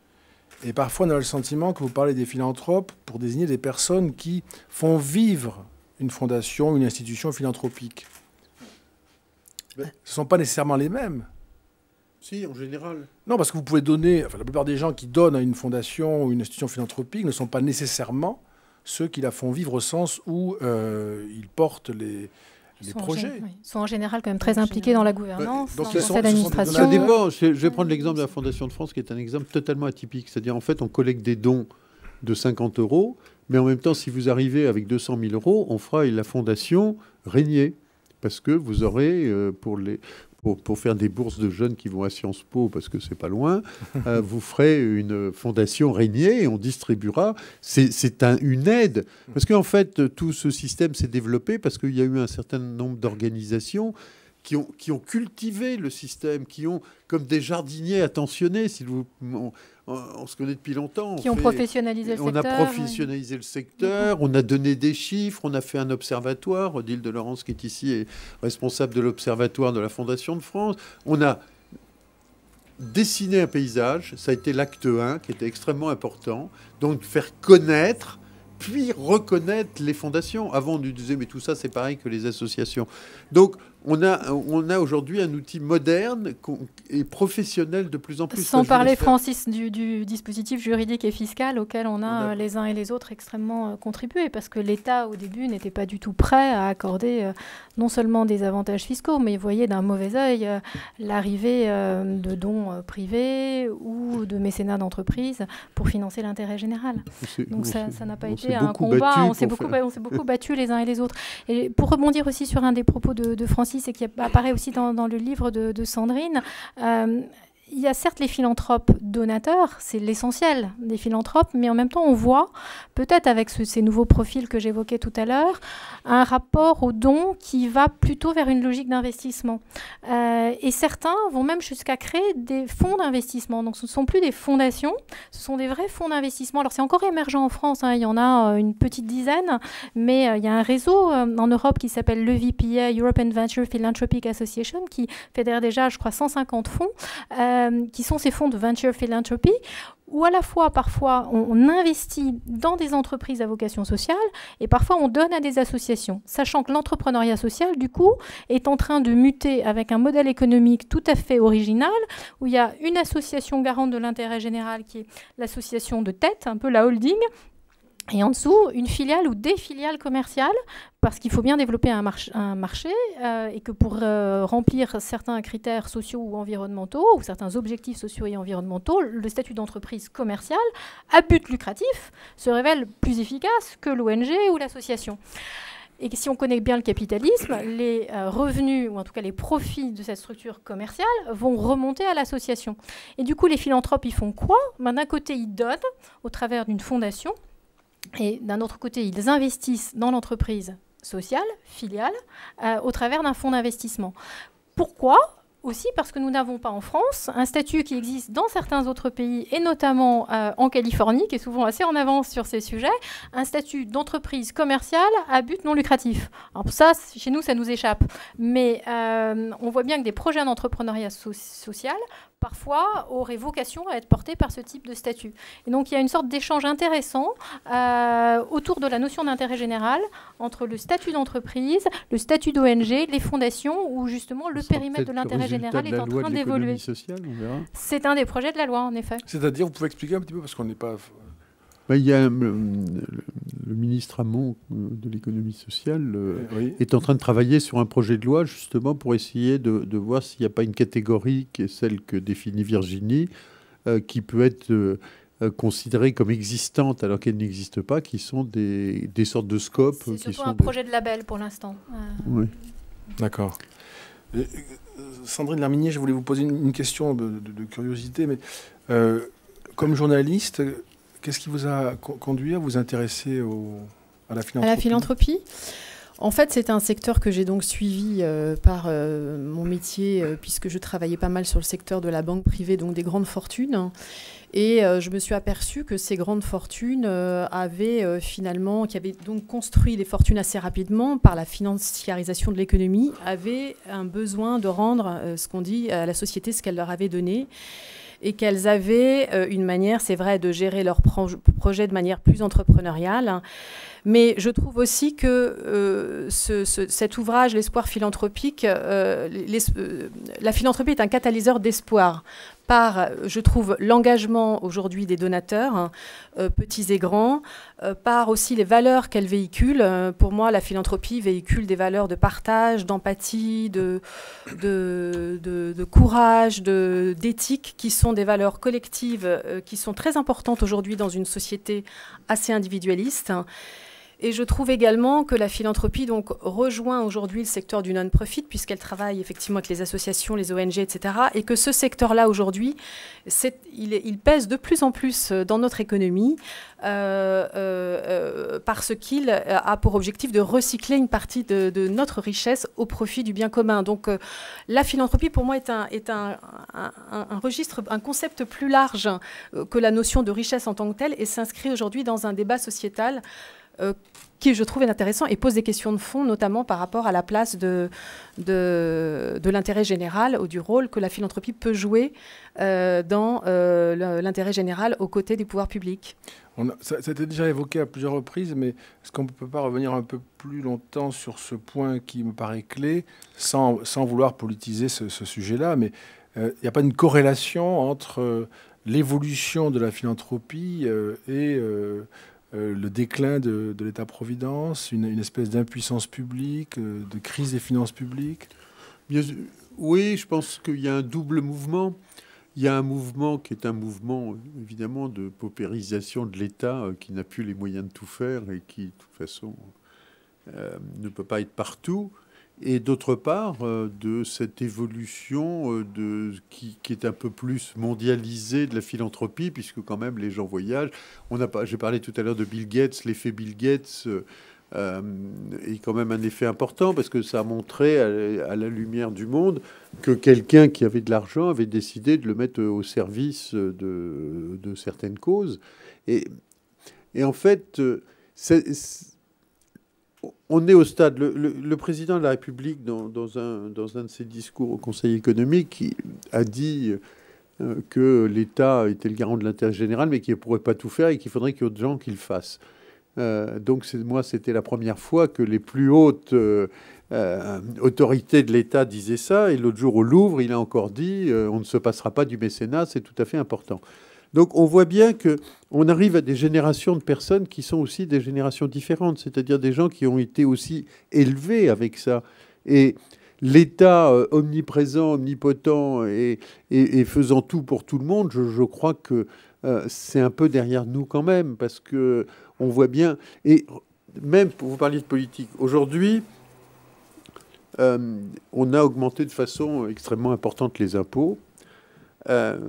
et parfois on a le sentiment que vous parlez des philanthropes pour désigner des personnes qui font vivre une fondation, une institution philanthropique. Ce ne sont pas nécessairement les mêmes. Si, en général. Non, parce que vous pouvez donner... Enfin, la plupart des gens qui donnent à une fondation ou une institution philanthropique ne sont pas nécessairement ceux qui la font vivre au sens où euh, ils portent les... les sont projets. En, oui. sont en général quand même très impliqués dans la gouvernance, donc dans le conseil d'administration. Ça dépend. Je vais prendre l'exemple de la Fondation de France, qui est un exemple totalement atypique. C'est-à-dire, en fait, on collecte des dons de cinquante euros, mais en même temps, si vous arrivez avec deux cent mille euros, on fera la Fondation Régnier, parce que vous aurez, euh, pour les... Pour, pour faire des bourses de jeunes qui vont à Sciences Po, parce que c'est pas loin, euh, vous ferez une fondation Régnier et on distribuera. C'est, c'est un, une aide. Parce qu'en fait, tout ce système s'est développé parce qu'il y a eu un certain nombre d'organisations qui ont, qui ont cultivé le système, qui ont, comme des jardiniers attentionnés, si vous... On, on se connaît depuis longtemps. Qui ont fait, professionnalisé le on secteur. On a professionnalisé oui. le secteur, on a donné des chiffres, on a fait un observatoire. Odile de Laurence, qui est ici, est responsable de l'observatoire de la Fondation de France. On a dessiné un paysage, ça a été l'acte un, qui était extrêmement important. Donc, faire connaître, puis reconnaître les fondations. Avant, on nous disait, mais tout ça, c'est pareil que les associations. Donc, on a, on a aujourd'hui un outil moderne et professionnel de plus en plus. Sans parler, Francis, du, du dispositif juridique et fiscal auquel on a, on a les uns et les autres extrêmement euh, contribué, parce que l'État, au début, n'était pas du tout prêt à accorder euh, non seulement des avantages fiscaux, mais il voyait d'un mauvais œil euh, l'arrivée euh, de dons euh, privés ou de mécénat d'entreprise pour financer l'intérêt général. Donc ça, ça n'a pas été un combat. On s'est beaucoup, on s'est beaucoup battus les uns et les autres. Et pour rebondir aussi sur un des propos de, de Francis, et qui apparaît aussi dans, dans le livre de, de Sandrine, euh, il y a certes les philanthropes donateurs, c'est l'essentiel des philanthropes, mais en même temps, on voit, peut-être avec ce, ces nouveaux profils que j'évoquais tout à l'heure, un rapport au don qui va plutôt vers une logique d'investissement. Euh, et certains vont même jusqu'à créer des fonds d'investissement. Donc, ce ne sont plus des fondations, ce sont des vrais fonds d'investissement. Alors, c'est encore émergent en France, hein, il y en a euh, une petite dizaine, mais euh, il y a un réseau euh, en Europe qui s'appelle l'E V P A, European Venture Philanthropic Association, qui fédère déjà, je crois, cent cinquante fonds. Euh, qui sont ces fonds de venture philanthropy, où à la fois, parfois, on, on investit dans des entreprises à vocation sociale, et parfois, on donne à des associations, sachant que l'entrepreneuriat social, du coup, est en train de muter avec un modèle économique tout à fait original, où il y a une association garante de l'intérêt général, qui est l'association de tête, un peu la holding, et en dessous, une filiale ou des filiales commerciales, parce qu'il faut bien développer un, march un marché euh, et que pour euh, remplir certains critères sociaux ou environnementaux, ou certains objectifs sociaux et environnementaux, le statut d'entreprise commerciale à but lucratif se révèle plus efficace que l'O N G ou l'association. Et si on connaît bien le capitalisme, les euh, revenus, ou en tout cas les profits de cette structure commerciale, vont remonter à l'association. Et du coup, les philanthropes, ils font quoi? Ben, d'un côté, ils donnent au travers d'une fondation, et d'un autre côté, ils investissent dans l'entreprise sociale, filiale, euh, au travers d'un fonds d'investissement. Pourquoi ? Aussi parce que nous n'avons pas en France un statut qui existe dans certains autres pays, et notamment euh, en Californie, qui est souvent assez en avance sur ces sujets, un statut d'entreprise commerciale à but non lucratif. Alors ça, chez nous, ça nous échappe. Mais euh, on voit bien que des projets d'entrepreneuriat so social, parfois, auraient vocation à être portés par ce type de statut. Et donc, il y a une sorte d'échange intéressant euh, autour de la notion d'intérêt général entre le statut d'entreprise, le statut d'O N G, les fondations, où justement le périmètre de l'intérêt général est en train d'évoluer. C'est un des projets de la loi, en effet. C'est-à-dire, vous pouvez expliquer un petit peu, parce qu'on n'est pas... Ben, il y a le, le ministre Hamon de l'économie sociale euh, oui. est en train de travailler sur un projet de loi justement pour essayer de, de voir s'il n'y a pas une catégorie qui est celle que définit Virginie, euh, qui peut être euh, considérée comme existante alors qu'elle n'existe pas, qui sont des, des sortes de scopes. C'est surtout qui sont un des... projet de label pour l'instant. Euh... Oui. D'accord. Euh, Sandrine Lerminier, je voulais vous poser une, une question de, de, de curiosité, mais euh, comme journaliste... Qu'est-ce qui vous a conduit à vous intéresser au, à la philanthropie ? À la philanthropie ? En fait, c'est un secteur que j'ai donc suivi euh, par euh, mon métier, euh, puisque je travaillais pas mal sur le secteur de la banque privée, donc des grandes fortunes. Et euh, je me suis aperçue que ces grandes fortunes euh, avaient euh, finalement, qui avaient donc construit des fortunes assez rapidement par la financiarisation de l'économie, avaient un besoin de rendre euh, ce qu'on dit à la société, ce qu'elle leur avait donné. Et qu'elles avaient euh, une manière, c'est vrai, de gérer leurs pro projets de manière plus entrepreneuriale. Mais je trouve aussi que euh, ce, ce, cet ouvrage, L'espoir philanthropique, euh, les, euh, la philanthropie est un catalyseur d'espoir par, je trouve, l'engagement aujourd'hui des donateurs, euh, petits et grands, euh, par aussi les valeurs qu'elle véhicule. Euh, pour moi, la philanthropie véhicule des valeurs de partage, d'empathie, de, de, de, de courage, d'éthique, qui sont des valeurs collectives euh, qui sont très importantes aujourd'hui dans une société assez individualiste. Et je trouve également que la philanthropie donc, rejoint aujourd'hui le secteur du non-profit, puisqu'elle travaille effectivement avec les associations, les O N G, et cetera. Et que ce secteur-là, aujourd'hui, il, il pèse de plus en plus dans notre économie euh, euh, parce qu'il a pour objectif de recycler une partie de, de notre richesse au profit du bien commun. Donc euh, la philanthropie, pour moi, est, un, est un, un, un registre, un concept plus large que la notion de richesse en tant que telle, et s'inscrit aujourd'hui dans un débat sociétal Euh, qui, je trouve, est intéressant et pose des questions de fond, notamment par rapport à la place de, de, de l'intérêt général ou du rôle que la philanthropie peut jouer euh, dans euh, l'intérêt général aux côtés du pouvoir public. On a, ça, ça a été déjà évoqué à plusieurs reprises, mais est-ce qu'on ne peut pas revenir un peu plus longtemps sur ce point qui me paraît clé, sans, sans vouloir politiser ce, ce sujet-là, mais il euh, n'y a pas une corrélation entre euh, l'évolution de la philanthropie euh, et... Euh, Euh, le déclin de, de l'État-providence, une, une espèce d'impuissance publique, euh, de crise des finances publiques? Bien, oui, je pense qu'il y a un double mouvement. Il y a un mouvement qui est un mouvement, évidemment, de paupérisation de l'État euh, qui n'a plus les moyens de tout faire et qui, de toute façon, euh, ne peut pas être partout. et d'autre part, euh, de cette évolution euh, de, qui, qui est un peu plus mondialisée de la philanthropie, puisque quand même les gens voyagent. On a pas, j'ai parlé tout à l'heure de Bill Gates, l'effet Bill Gates euh, euh, est quand même un effet important, parce que ça a montré à, à la lumière du monde que quelqu'un qui avait de l'argent avait décidé de le mettre au service de, de certaines causes. Et, et en fait, c'est... c'est on est au stade. Le, le, le président de la République, dans, dans, un, dans un de ses discours au Conseil économique, a dit euh, que l'État était le garant de l'intérêt général, mais qu'il ne pourrait pas tout faire et qu'il faudrait qu'il y ait d'autres gens qui le fassent. Euh, donc, c'est, moi, c'était la première fois que les plus hautes euh, euh, autorités de l'État disaient ça. Et l'autre jour, au Louvre, il a encore dit euh, on ne se passera pas du mécénat, c'est tout à fait important. Donc on voit bien qu'on arrive à des générations de personnes qui sont aussi des générations différentes, c'est-à-dire des gens qui ont été aussi élevés avec ça. Et l'État euh, omniprésent, omnipotent et, et, et faisant tout pour tout le monde, je, je crois que euh, c'est un peu derrière nous quand même, parce qu'on voit bien... Et même, pour vous parler de politique, aujourd'hui, euh, on a augmenté de façon extrêmement importante les impôts. Euh,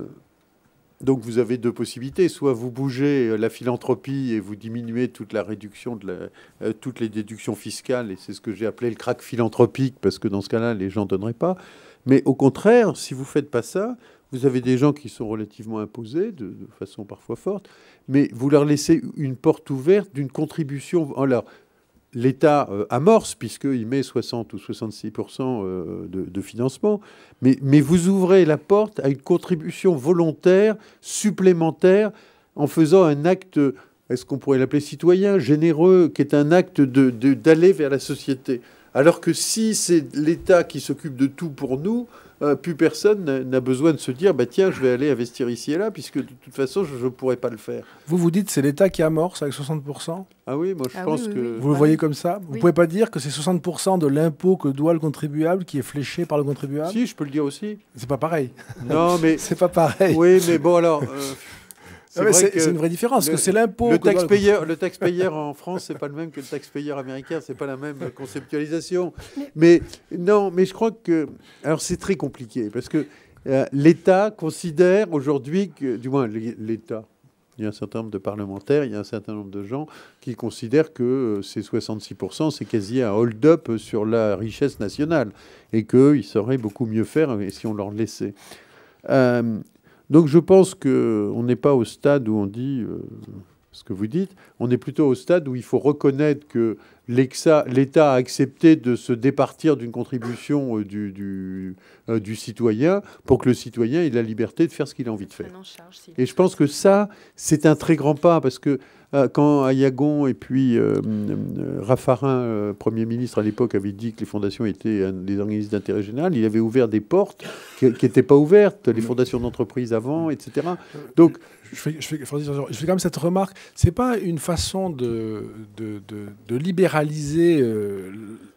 Donc vous avez deux possibilités, soit vous bougez la philanthropie et vous diminuez toute la réduction de la, euh, toutes les déductions fiscales, et c'est ce que j'ai appelé le crack philanthropique, parce que dans ce cas-là, les gens ne donneraient pas. Mais au contraire, si vous ne faites pas ça, vous avez des gens qui sont relativement imposés, de, de façon parfois forte, mais vous leur laissez une porte ouverte d'une contribution. Alors, l'État euh, amorce, puisqu'il met soixante ou soixante-six pour cent euh, de, de financement, mais, mais vous ouvrez la porte à une contribution volontaire, supplémentaire, en faisant un acte, est-ce qu'on pourrait l'appeler citoyen, généreux, qui est un acte de, de, d'aller vers la société. Alors que si c'est l'État qui s'occupe de tout pour nous, euh, plus personne n'a besoin de se dire bah, « tiens, je vais aller investir ici et là, puisque de toute façon, je ne pourrais pas le faire ». Vous vous dites c'est l'État qui amorce avec soixante pour cent? Ah oui, moi je ah pense oui, oui, que... oui. Vous le voyez comme ça? Vous ne Oui. pouvez pas dire que c'est soixante pour cent de l'impôt que doit le contribuable qui est fléché par le contribuable? Si, je peux le dire aussi. C'est pas pareil. Non, mais... C'est pas pareil. Oui, mais bon, alors... Euh... C'est, vrai c'est, que c'est une vraie différence, le, parce que c'est l'impôt. Le que taxpayer, le taxpayer en France, c'est pas le même que le taxpayer américain, c'est pas la même conceptualisation. Mais non, mais je crois que, alors c'est très compliqué parce que euh, l'État considère aujourd'hui que, du moins l'État, il y a un certain nombre de parlementaires, il y a un certain nombre de gens qui considèrent que euh, ces soixante-six pour cent, c'est quasi un hold-up sur la richesse nationale et qu'ils sauraient beaucoup mieux faire si on leur laissait. Euh, Donc je pense qu'on n'est pas au stade où on dit euh, ce que vous dites, on est plutôt au stade où il faut reconnaître que l'État a accepté de se départir d'une contribution euh, du, du, euh, du citoyen pour que le citoyen ait la liberté de faire ce qu'il a envie de faire. Et je pense que ça, c'est un très grand pas, parce que euh, quand Ayagon et puis euh, euh, Raffarin, euh, Premier ministre à l'époque, avait dit que les fondations étaient euh, des organismes d'intérêt général, il avait ouvert des portes qui n'étaient pas ouvertes, les fondations d'entreprise avant, et cetera. Donc, je fais, je, fais, je fais quand même cette remarque. C'est pas une façon de, de, de, de libéraliser euh,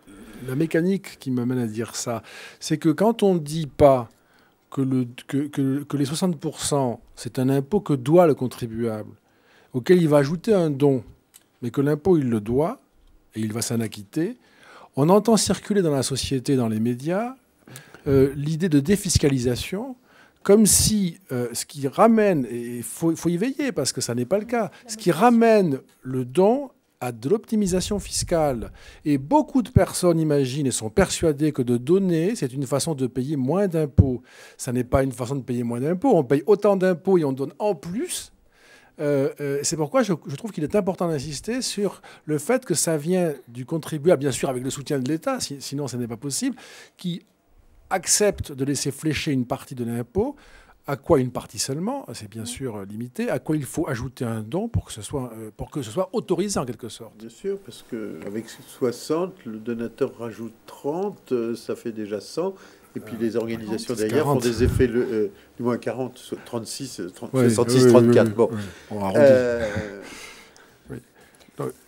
la mécanique qui m'amène à dire ça. C'est que quand on ne dit pas que, le, que, que, que les soixante pour cent, c'est un impôt que doit le contribuable, auquel il va ajouter un don, mais que l'impôt, il le doit, et il va s'en acquitter, on entend circuler dans la société, dans les médias, euh, l'idée de défiscalisation, comme si euh, ce qui ramène, et il faut, faut y veiller parce que ça n'est pas le cas, ce qui ramène le don à de l'optimisation fiscale. Et beaucoup de personnes imaginent et sont persuadées que de donner, c'est une façon de payer moins d'impôts. Ça n'est pas une façon de payer moins d'impôts. On paye autant d'impôts et on donne en plus. Euh, euh, c'est pourquoi je, je trouve qu'il est important d'insister sur le fait que ça vient du contribuable, bien sûr avec le soutien de l'État, si, sinon ce n'est pas possible, qui accepte de laisser flécher une partie de l'impôt. À quoi une partie seulement, c'est bien sûr limité, à quoi il faut ajouter un don pour que ce soit, euh, pour que ce soit autorisé en quelque sorte. Bien sûr, parce qu'avec soixante, le donateur rajoute trente, euh, ça fait déjà cent. Et puis les organisations derrière font des effets, le, euh, du moins quarante, trente-six, trente, ouais, soixante-six, oui, trente-quatre. Oui, oui, bon. Oui, on euh, oui. Donc,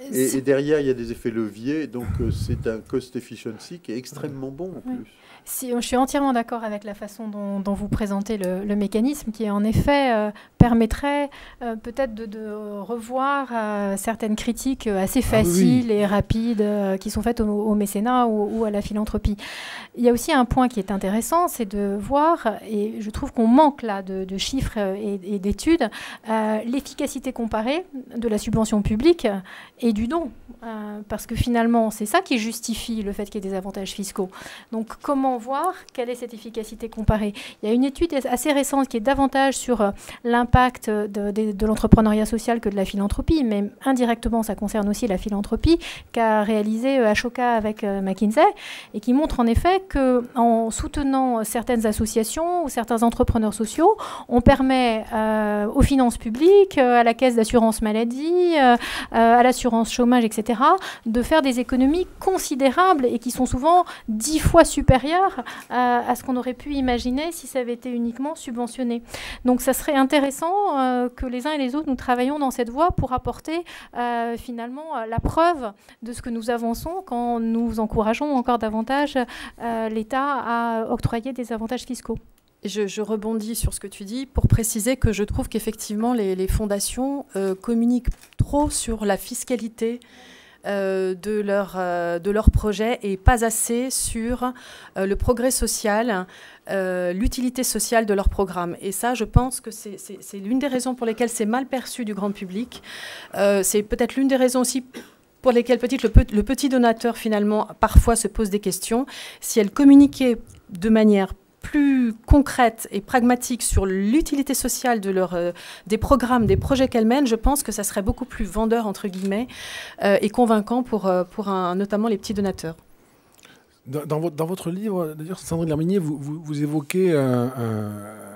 Et, et derrière, il y a des effets leviers, donc euh, c'est un cost efficiency qui est extrêmement bon en Oui. plus. Si, je suis entièrement d'accord avec la façon dont, dont vous présentez le, le mécanisme qui, en effet, euh, permettrait euh, peut-être de, de revoir euh, certaines critiques assez faciles ah oui. et rapides euh, qui sont faites au, au mécénat ou, ou à la philanthropie. Il y a aussi un point qui est intéressant, c'est de voir, et je trouve qu'on manque là de, de chiffres et, et d'études, euh, l'efficacité comparée de la subvention publique et du don. Euh, parce que finalement, c'est ça qui justifie le fait qu'il y ait des avantages fiscaux. Donc, comment voir quelle est cette efficacité comparée? Il y a une étude assez récente qui est davantage sur euh, l'impact de, de, de l'entrepreneuriat social que de la philanthropie, mais indirectement, ça concerne aussi la philanthropie, qu'a réalisé euh, Ashoka avec euh, McKinsey, et qui montre en effet qu'en soutenant certaines associations ou certains entrepreneurs sociaux, on permet euh, aux finances publiques, euh, à la caisse d'assurance maladie, euh, euh, à l'assurance chômage, et cetera, de faire des économies considérables et qui sont souvent dix fois supérieures à, à ce qu'on aurait pu imaginer si ça avait été uniquement subventionné. Donc ça serait intéressant euh, que les uns et les autres, nous travaillions dans cette voie pour apporter euh, finalement la preuve de ce que nous avançons quand nous encourageons encore davantage euh, l'État à octroyer des avantages fiscaux. Je, je rebondis sur ce que tu dis pour préciser que je trouve qu'effectivement les, les fondations euh, communiquent trop sur la fiscalité euh, de leur, euh, de leur projet et pas assez sur euh, le progrès social, euh, l'utilité sociale de leur programme. Et ça, je pense que c'est, c'est, c'est l'une des raisons pour lesquelles c'est mal perçu du grand public. Euh, c'est peut-être l'une des raisons aussi pour lesquelles peut-être le, pe- le petit donateur, finalement, parfois se pose des questions. Si elle communiquait de manière plus concrète et pragmatique sur l'utilité sociale de leur, euh, des programmes, des projets qu'elles mènent, je pense que ça serait beaucoup plus vendeur, entre guillemets, euh, et convaincant pour, euh, pour un, notamment les petits donateurs. Dans, dans, votre, dans votre livre, d'ailleurs, Sandrine Lerminier, vous, vous, vous évoquez un, un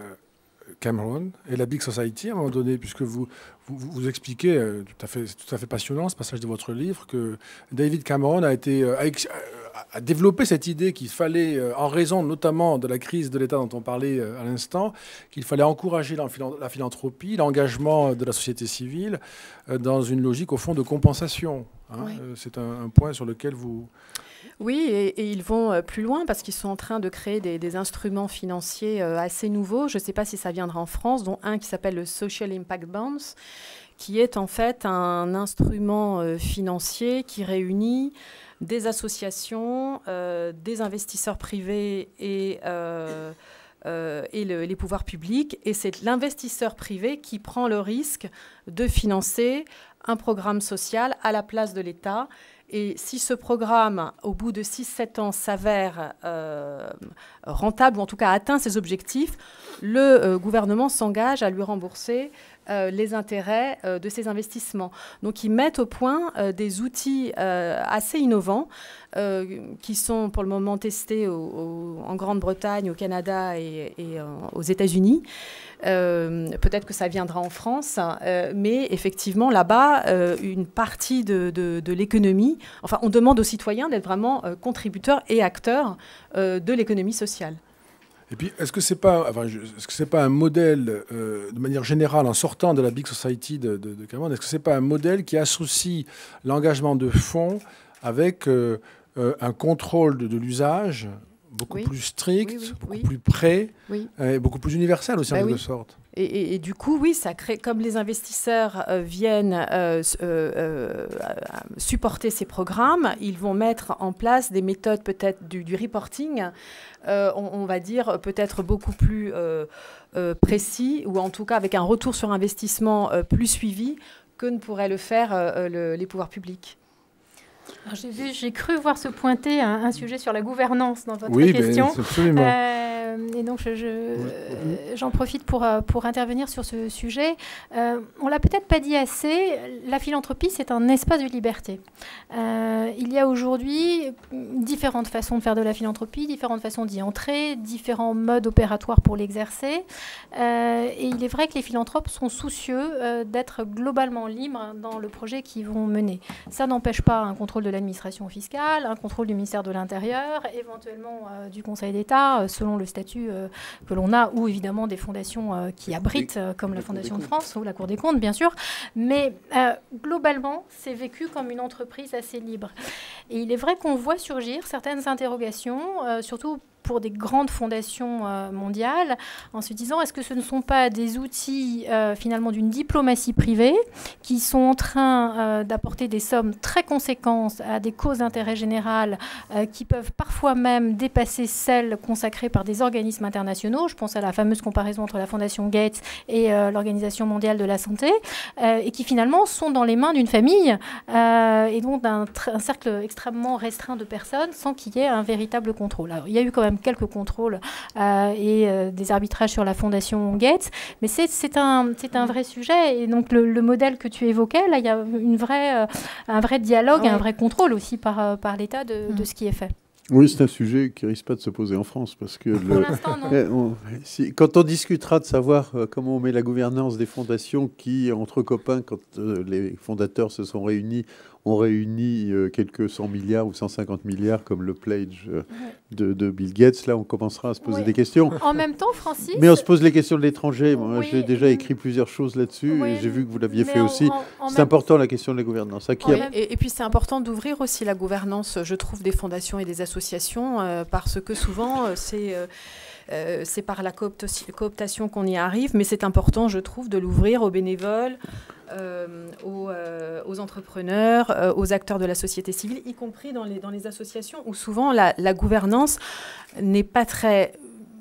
Cameron et la Big Society à un moment donné, puisque vous, vous, vous expliquez, euh, tout à fait, c'est tout à fait passionnant ce passage de votre livre, que David Cameron a été... Euh, a, a développé cette idée qu'il fallait, euh, en raison notamment de la crise de l'État dont on parlait euh, à l'instant, qu'il fallait encourager la, la philanthropie, l'engagement de la société civile euh, dans une logique, au fond, de compensation. Hein. Oui. Euh, c'est un, un point sur lequel vous... Oui, et, et ils vont euh, plus loin parce qu'ils sont en train de créer des, des instruments financiers euh, assez nouveaux. Je ne sais pas si ça viendra en France, dont un qui s'appelle le Social Impact Bonds, qui est en fait un instrument euh, financier qui réunit des associations, euh, des investisseurs privés et, euh, euh, et le, les pouvoirs publics. Et c'est l'investisseur privé qui prend le risque de financer un programme social à la place de l'État. Et si ce programme, au bout de six sept ans, s'avère euh, rentable, ou en tout cas atteint ses objectifs, le euh, gouvernement s'engage à lui rembourser euh, les intérêts euh, de ses investissements. Donc, ils mettent au point euh, des outils euh, assez innovants euh, qui sont pour le moment testés au, au, en Grande-Bretagne, au Canada et, et euh, aux États-Unis. Euh, peut-être que ça viendra en France, euh, mais effectivement, là-bas, euh, une partie de, de, de l'économie, enfin, on demande aux citoyens d'être vraiment euh, contributeurs et acteurs euh, de l'économie sociale. Et puis, est-ce que c'est pas, enfin, est-ce que c'est pas un modèle, euh, de manière générale, en sortant de la Big Society de, de, de Cameron, est-ce que c'est pas un modèle qui associe l'engagement de fonds avec euh, euh, un contrôle de, de l'usage beaucoup oui. plus strict, oui, oui, beaucoup oui. plus près, oui. et beaucoup plus universel aussi, bah en quelque oui. sorte. Et, et, et du coup, oui, ça crée, comme les investisseurs euh, viennent euh, euh, euh, supporter ces programmes, ils vont mettre en place des méthodes peut-être du, du reporting, euh, on, on va dire peut-être beaucoup plus euh, euh, précis, ou en tout cas avec un retour sur investissement euh, plus suivi que ne pourraient le faire euh, le, les pouvoirs publics. Alors, j'ai vu, j'ai cru voir se pointer un, un sujet sur la gouvernance dans votre oui, question. Oui, absolument. Euh, et donc, je, je, euh, j'en profite pour, pour intervenir sur ce sujet. Euh, on l'a peut-être pas dit assez, la philanthropie, c'est un espace de liberté. Euh, il y a aujourd'hui différentes façons de faire de la philanthropie, différentes façons d'y entrer, différents modes opératoires pour l'exercer. Euh, et il est vrai que les philanthropes sont soucieux euh, d'être globalement libres dans le projet qu'ils vont mener. Ça n'empêche pas un contrôle de l'administration fiscale, un contrôle du ministère de l'Intérieur, éventuellement euh, du Conseil d'État, euh, selon le statut statut euh, que l'on a, ou évidemment des fondations euh, qui abritent, euh, comme la Fondation de France ou la Cour des comptes, bien sûr. Mais euh, globalement, c'est vécu comme une entreprise assez libre. Et il est vrai qu'on voit surgir certaines interrogations, euh, surtout pour des grandes fondations euh, mondiales, en se disant est-ce que ce ne sont pas des outils euh, finalement d'une diplomatie privée qui sont en train euh, d'apporter des sommes très conséquentes à des causes d'intérêt général euh, qui peuvent parfois même dépasser celles consacrées par des organismes internationaux. Je pense à la fameuse comparaison entre la Fondation Gates et euh, l'Organisation mondiale de la santé, euh, et qui finalement sont dans les mains d'une famille euh, et donc d'un un cercle extrêmement restreint de personnes sans qu'il y ait un véritable contrôle. Alors, il y a eu quand même quelques contrôles euh, et euh, des arbitrages sur la Fondation Gates, mais c'est, c'est, un, c'est un vrai sujet. Et donc le, le modèle que tu évoquais, là, il y a une vraie, euh, un vrai dialogue, ouais. et un vrai contrôle aussi par, euh, par l'État de, mmh. de ce qui est fait. Oui, c'est un sujet qui risque pas de se poser en France, parce que pour le, l'instant, non. on, si, quand on discutera de savoir euh, comment on met la gouvernance des fondations qui, entre copains, quand euh, les fondateurs se sont réunis, ont réuni euh, quelques cent milliards ou cent cinquante milliards, comme le pledge euh, de, de Bill Gates, là, on commencera à se poser oui. des questions. En même temps, Francis... Mais on se pose les questions de l'étranger. Moi, oui. j'ai déjà écrit plusieurs choses là-dessus, oui. et j'ai vu que vous l'aviez Mais fait en, aussi. En, en c'est même... important, la question de la gouvernance. À qui oui. a... et, et puis, c'est important d'ouvrir aussi la gouvernance, je trouve, des fondations et des associations, euh, parce que souvent, euh, c'est... Euh, Euh, c'est par la cooptation qu'on y arrive, mais c'est important, je trouve, de l'ouvrir aux bénévoles, euh, aux, euh, aux entrepreneurs, euh, aux acteurs de la société civile, y compris dans les, dans les associations où souvent la, la gouvernance n'est pas très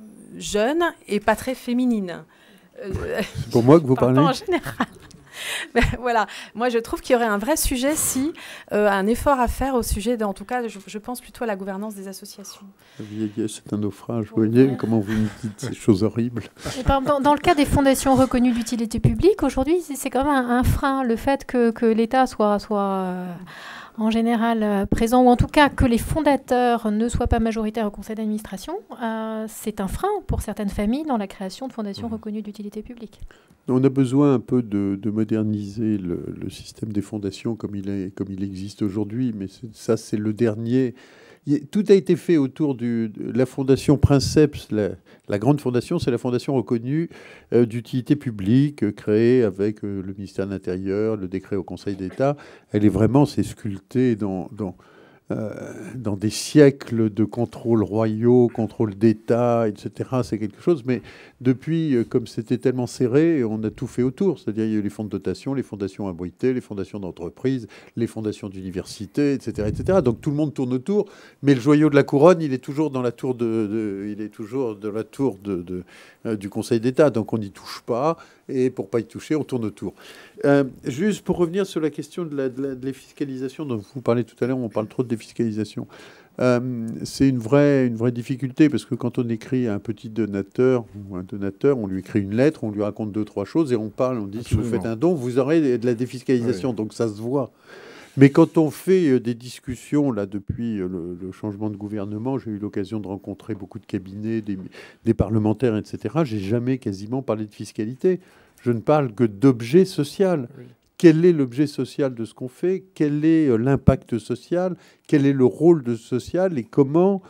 jeune et pas très féminine. Euh, c'est pour moi que vous parlez. En général. Ben, voilà, moi je trouve qu'il y aurait un vrai sujet si euh, un effort à faire au sujet, de, en tout cas, je, je pense plutôt à la gouvernance des associations. C'est un naufrage, vous voyez, ouais. comment vous me dites ces choses horribles. Et par, dans, dans le cas des fondations reconnues d'utilité publique, aujourd'hui, c'est quand même un, un frein, le fait que, que l'État soit, soit euh, en général euh, présent, ou en tout cas que les fondateurs ne soient pas majoritaires au conseil d'administration, euh, c'est un frein pour certaines familles dans la création de fondations mmh. reconnues d'utilité publique. On a besoin un peu de, de moderniser le, le système des fondations comme il, est, comme il existe aujourd'hui, mais c'est, ça, c'est le dernier. Il, tout a été fait autour du, de la fondation Princeps. La, la grande fondation, c'est la fondation reconnue euh, d'utilité publique, euh, créée avec euh, le ministère de l'Intérieur, le décret au Conseil d'État. Elle est vraiment, c'est sculpté dans... dans Euh, dans des siècles de contrôles royaux, contrôle d'État, et cetera. C'est quelque chose. Mais depuis, euh, comme c'était tellement serré, on a tout fait autour. C'est-à-dire il y a eu les fonds de dotation, les fondations abritées, les fondations d'entreprise, les fondations d'université, et cetera, et cetera. Donc tout le monde tourne autour. Mais le joyau de la couronne, il est toujours dans la tour de, de il est toujours dans la tour de, de, euh, du Conseil d'État. Donc on n'y touche pas. Et pour ne pas y toucher, on tourne autour. Euh, juste pour revenir sur la question de la, de la, de la fiscalisation dont vous parlez tout à l'heure, on parle trop de défiscalisation. Euh, c'est une vraie, une vraie difficulté parce que quand on écrit à un petit donateur ou un donateur, on lui écrit une lettre, on lui raconte deux, trois choses et on parle, on dit Absolument. Si vous faites un don, vous aurez de la défiscalisation. Oui. Donc ça se voit. Mais quand on fait des discussions, là, depuis le, le changement de gouvernement, j'ai eu l'occasion de rencontrer beaucoup de cabinets, des, des parlementaires, et cetera. J'ai jamais quasiment parlé de fiscalité. Je ne parle que d'objet social. Oui. Quel est l'objet social de ce qu'on fait? Quel est l'impact social? Quel est le rôle de social? Et comment...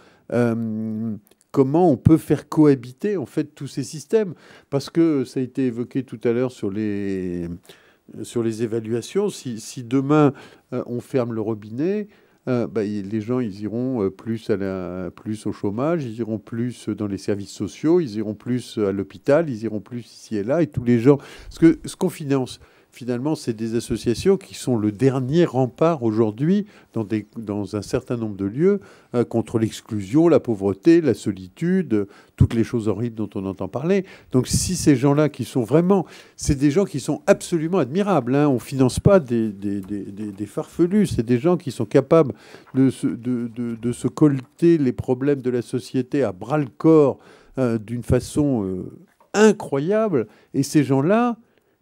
Euh, comment on peut faire cohabiter, en fait, tous ces systèmes? Parce que ça a été évoqué tout à l'heure sur les... sur les évaluations, si, si demain euh, on ferme le robinet, euh, bah, les gens ils iront euh, plus, à la, plus au chômage, ils iront plus dans les services sociaux, ils iront plus à l'hôpital, ils iront plus ici et là, et tous les gens... Parce que ce qu'on finance, finalement, c'est des associations qui sont le dernier rempart aujourd'hui dans, des, dans un certain nombre de lieux euh, contre l'exclusion, la pauvreté, la solitude, euh, toutes les choses horribles dont on entend parler. Donc si ces gens-là qui sont vraiment... C'est des gens qui sont absolument admirables. Hein. On ne finance pas des, des, des, des, des farfelus. C'est des gens qui sont capables de se, de, de, de se colter les problèmes de la société à bras-le-corps euh, d'une façon euh, incroyable. Et ces gens-là...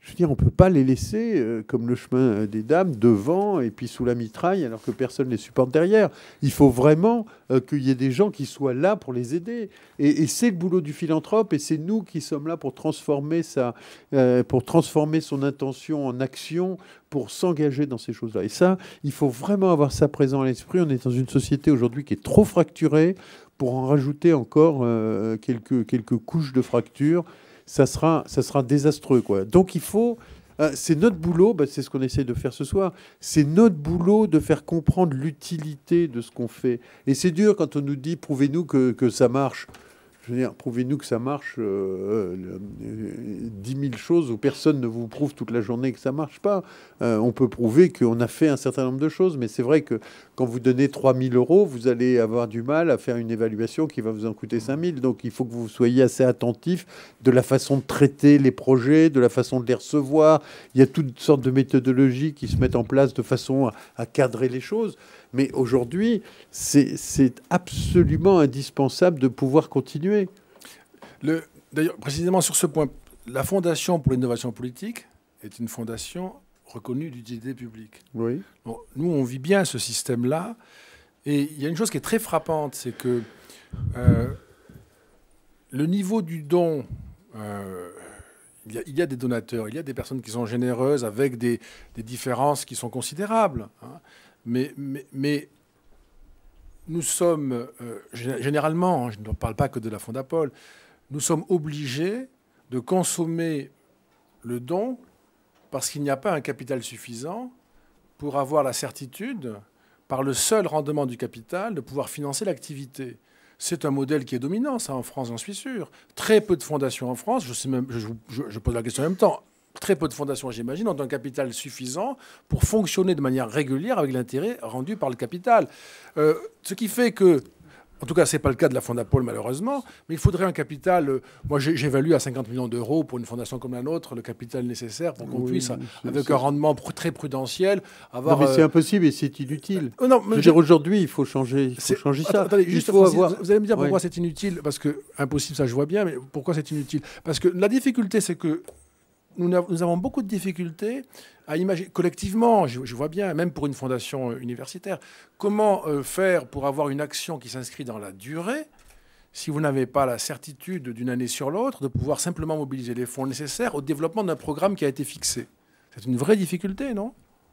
je veux dire, on ne peut pas les laisser, euh, comme le chemin des dames, devant et puis sous la mitraille, alors que personne ne les supporte derrière. Il faut vraiment euh, qu'il y ait des gens qui soient là pour les aider. Et, et c'est le boulot du philanthrope, et c'est nous qui sommes là pour transformer, sa, euh, pour transformer son intention en action, pour s'engager dans ces choses-là. Et ça, il faut vraiment avoir ça présent à l'esprit. On est dans une société aujourd'hui qui est trop fracturée pour en rajouter encore euh, quelques, quelques couches de fractures. Ça sera, ça sera désastreux, quoi. Donc il faut, euh, c'est notre boulot, bah, c'est ce qu'on essaie de faire ce soir, c'est notre boulot de faire comprendre l'utilité de ce qu'on fait. Et c'est dur quand on nous dit, prouvez-nous que, que ça marche. Je veux dire, prouvez-nous que ça marche, euh, euh, dix mille choses où personne ne vous prouve toute la journée que ça marche pas. Euh, on peut prouver qu'on a fait un certain nombre de choses, mais c'est vrai que quand vous donnez trois mille euros, vous allez avoir du mal à faire une évaluation qui va vous en coûter cinq mille. Donc il faut que vous soyez assez attentif de la façon de traiter les projets, de la façon de les recevoir. Il y a toutes sortes de méthodologies qui se mettent en place de façon à, à cadrer les choses. Mais aujourd'hui, c'est absolument indispensable de pouvoir continuer. D'ailleurs, précisément sur ce point, la Fondation pour l'innovation politique est une fondation reconnue d'utilité publique. Oui. Bon, nous, on vit bien ce système-là. Et il y a une chose qui est très frappante, c'est que euh, le niveau du don... Euh, il y, a, il y a des donateurs, il y a des personnes qui sont généreuses avec des, des différences qui sont considérables, hein. Mais, mais, mais nous sommes, euh, généralement, je ne parle pas que de la Fondapol, nous sommes obligés de consommer le don parce qu'il n'y a pas un capital suffisant pour avoir la certitude, par le seul rendement du capital, de pouvoir financer l'activité. C'est un modèle qui est dominant, ça, en France, j'en suis sûr. Très peu de fondations en France, je, sais même, je, je, je pose la question en même temps, très peu de fondations, j'imagine, ont un capital suffisant pour fonctionner de manière régulière avec l'intérêt rendu par le capital. Euh, ce qui fait que, en tout cas, ce n'est pas le cas de la Fondapol, malheureusement, mais il faudrait un capital... Euh, moi, j'évalue à cinquante millions d'euros pour une fondation comme la nôtre le capital nécessaire pour qu'on oui, puisse, avec un rendement pr très prudentiel, avoir... Non, mais c'est euh, impossible et c'est inutile. Euh, non, mais je veux dire, aujourd'hui, il faut changer, il faut changer ça. Attendez, il juste faut Francis, avoir... Vous allez me dire pourquoi oui. c'est inutile, parce que, impossible, ça je vois bien, mais pourquoi c'est inutile? Parce que la difficulté, c'est que Nous, nous avons beaucoup de difficultés à imaginer, collectivement, je, je vois bien, même pour une fondation universitaire, comment euh, faire pour avoir une action qui s'inscrit dans la durée si vous n'avez pas la certitude d'une année sur l'autre de pouvoir simplement mobiliser les fonds nécessaires au développement d'un programme qui a été fixé. C'est une vraie difficulté, non?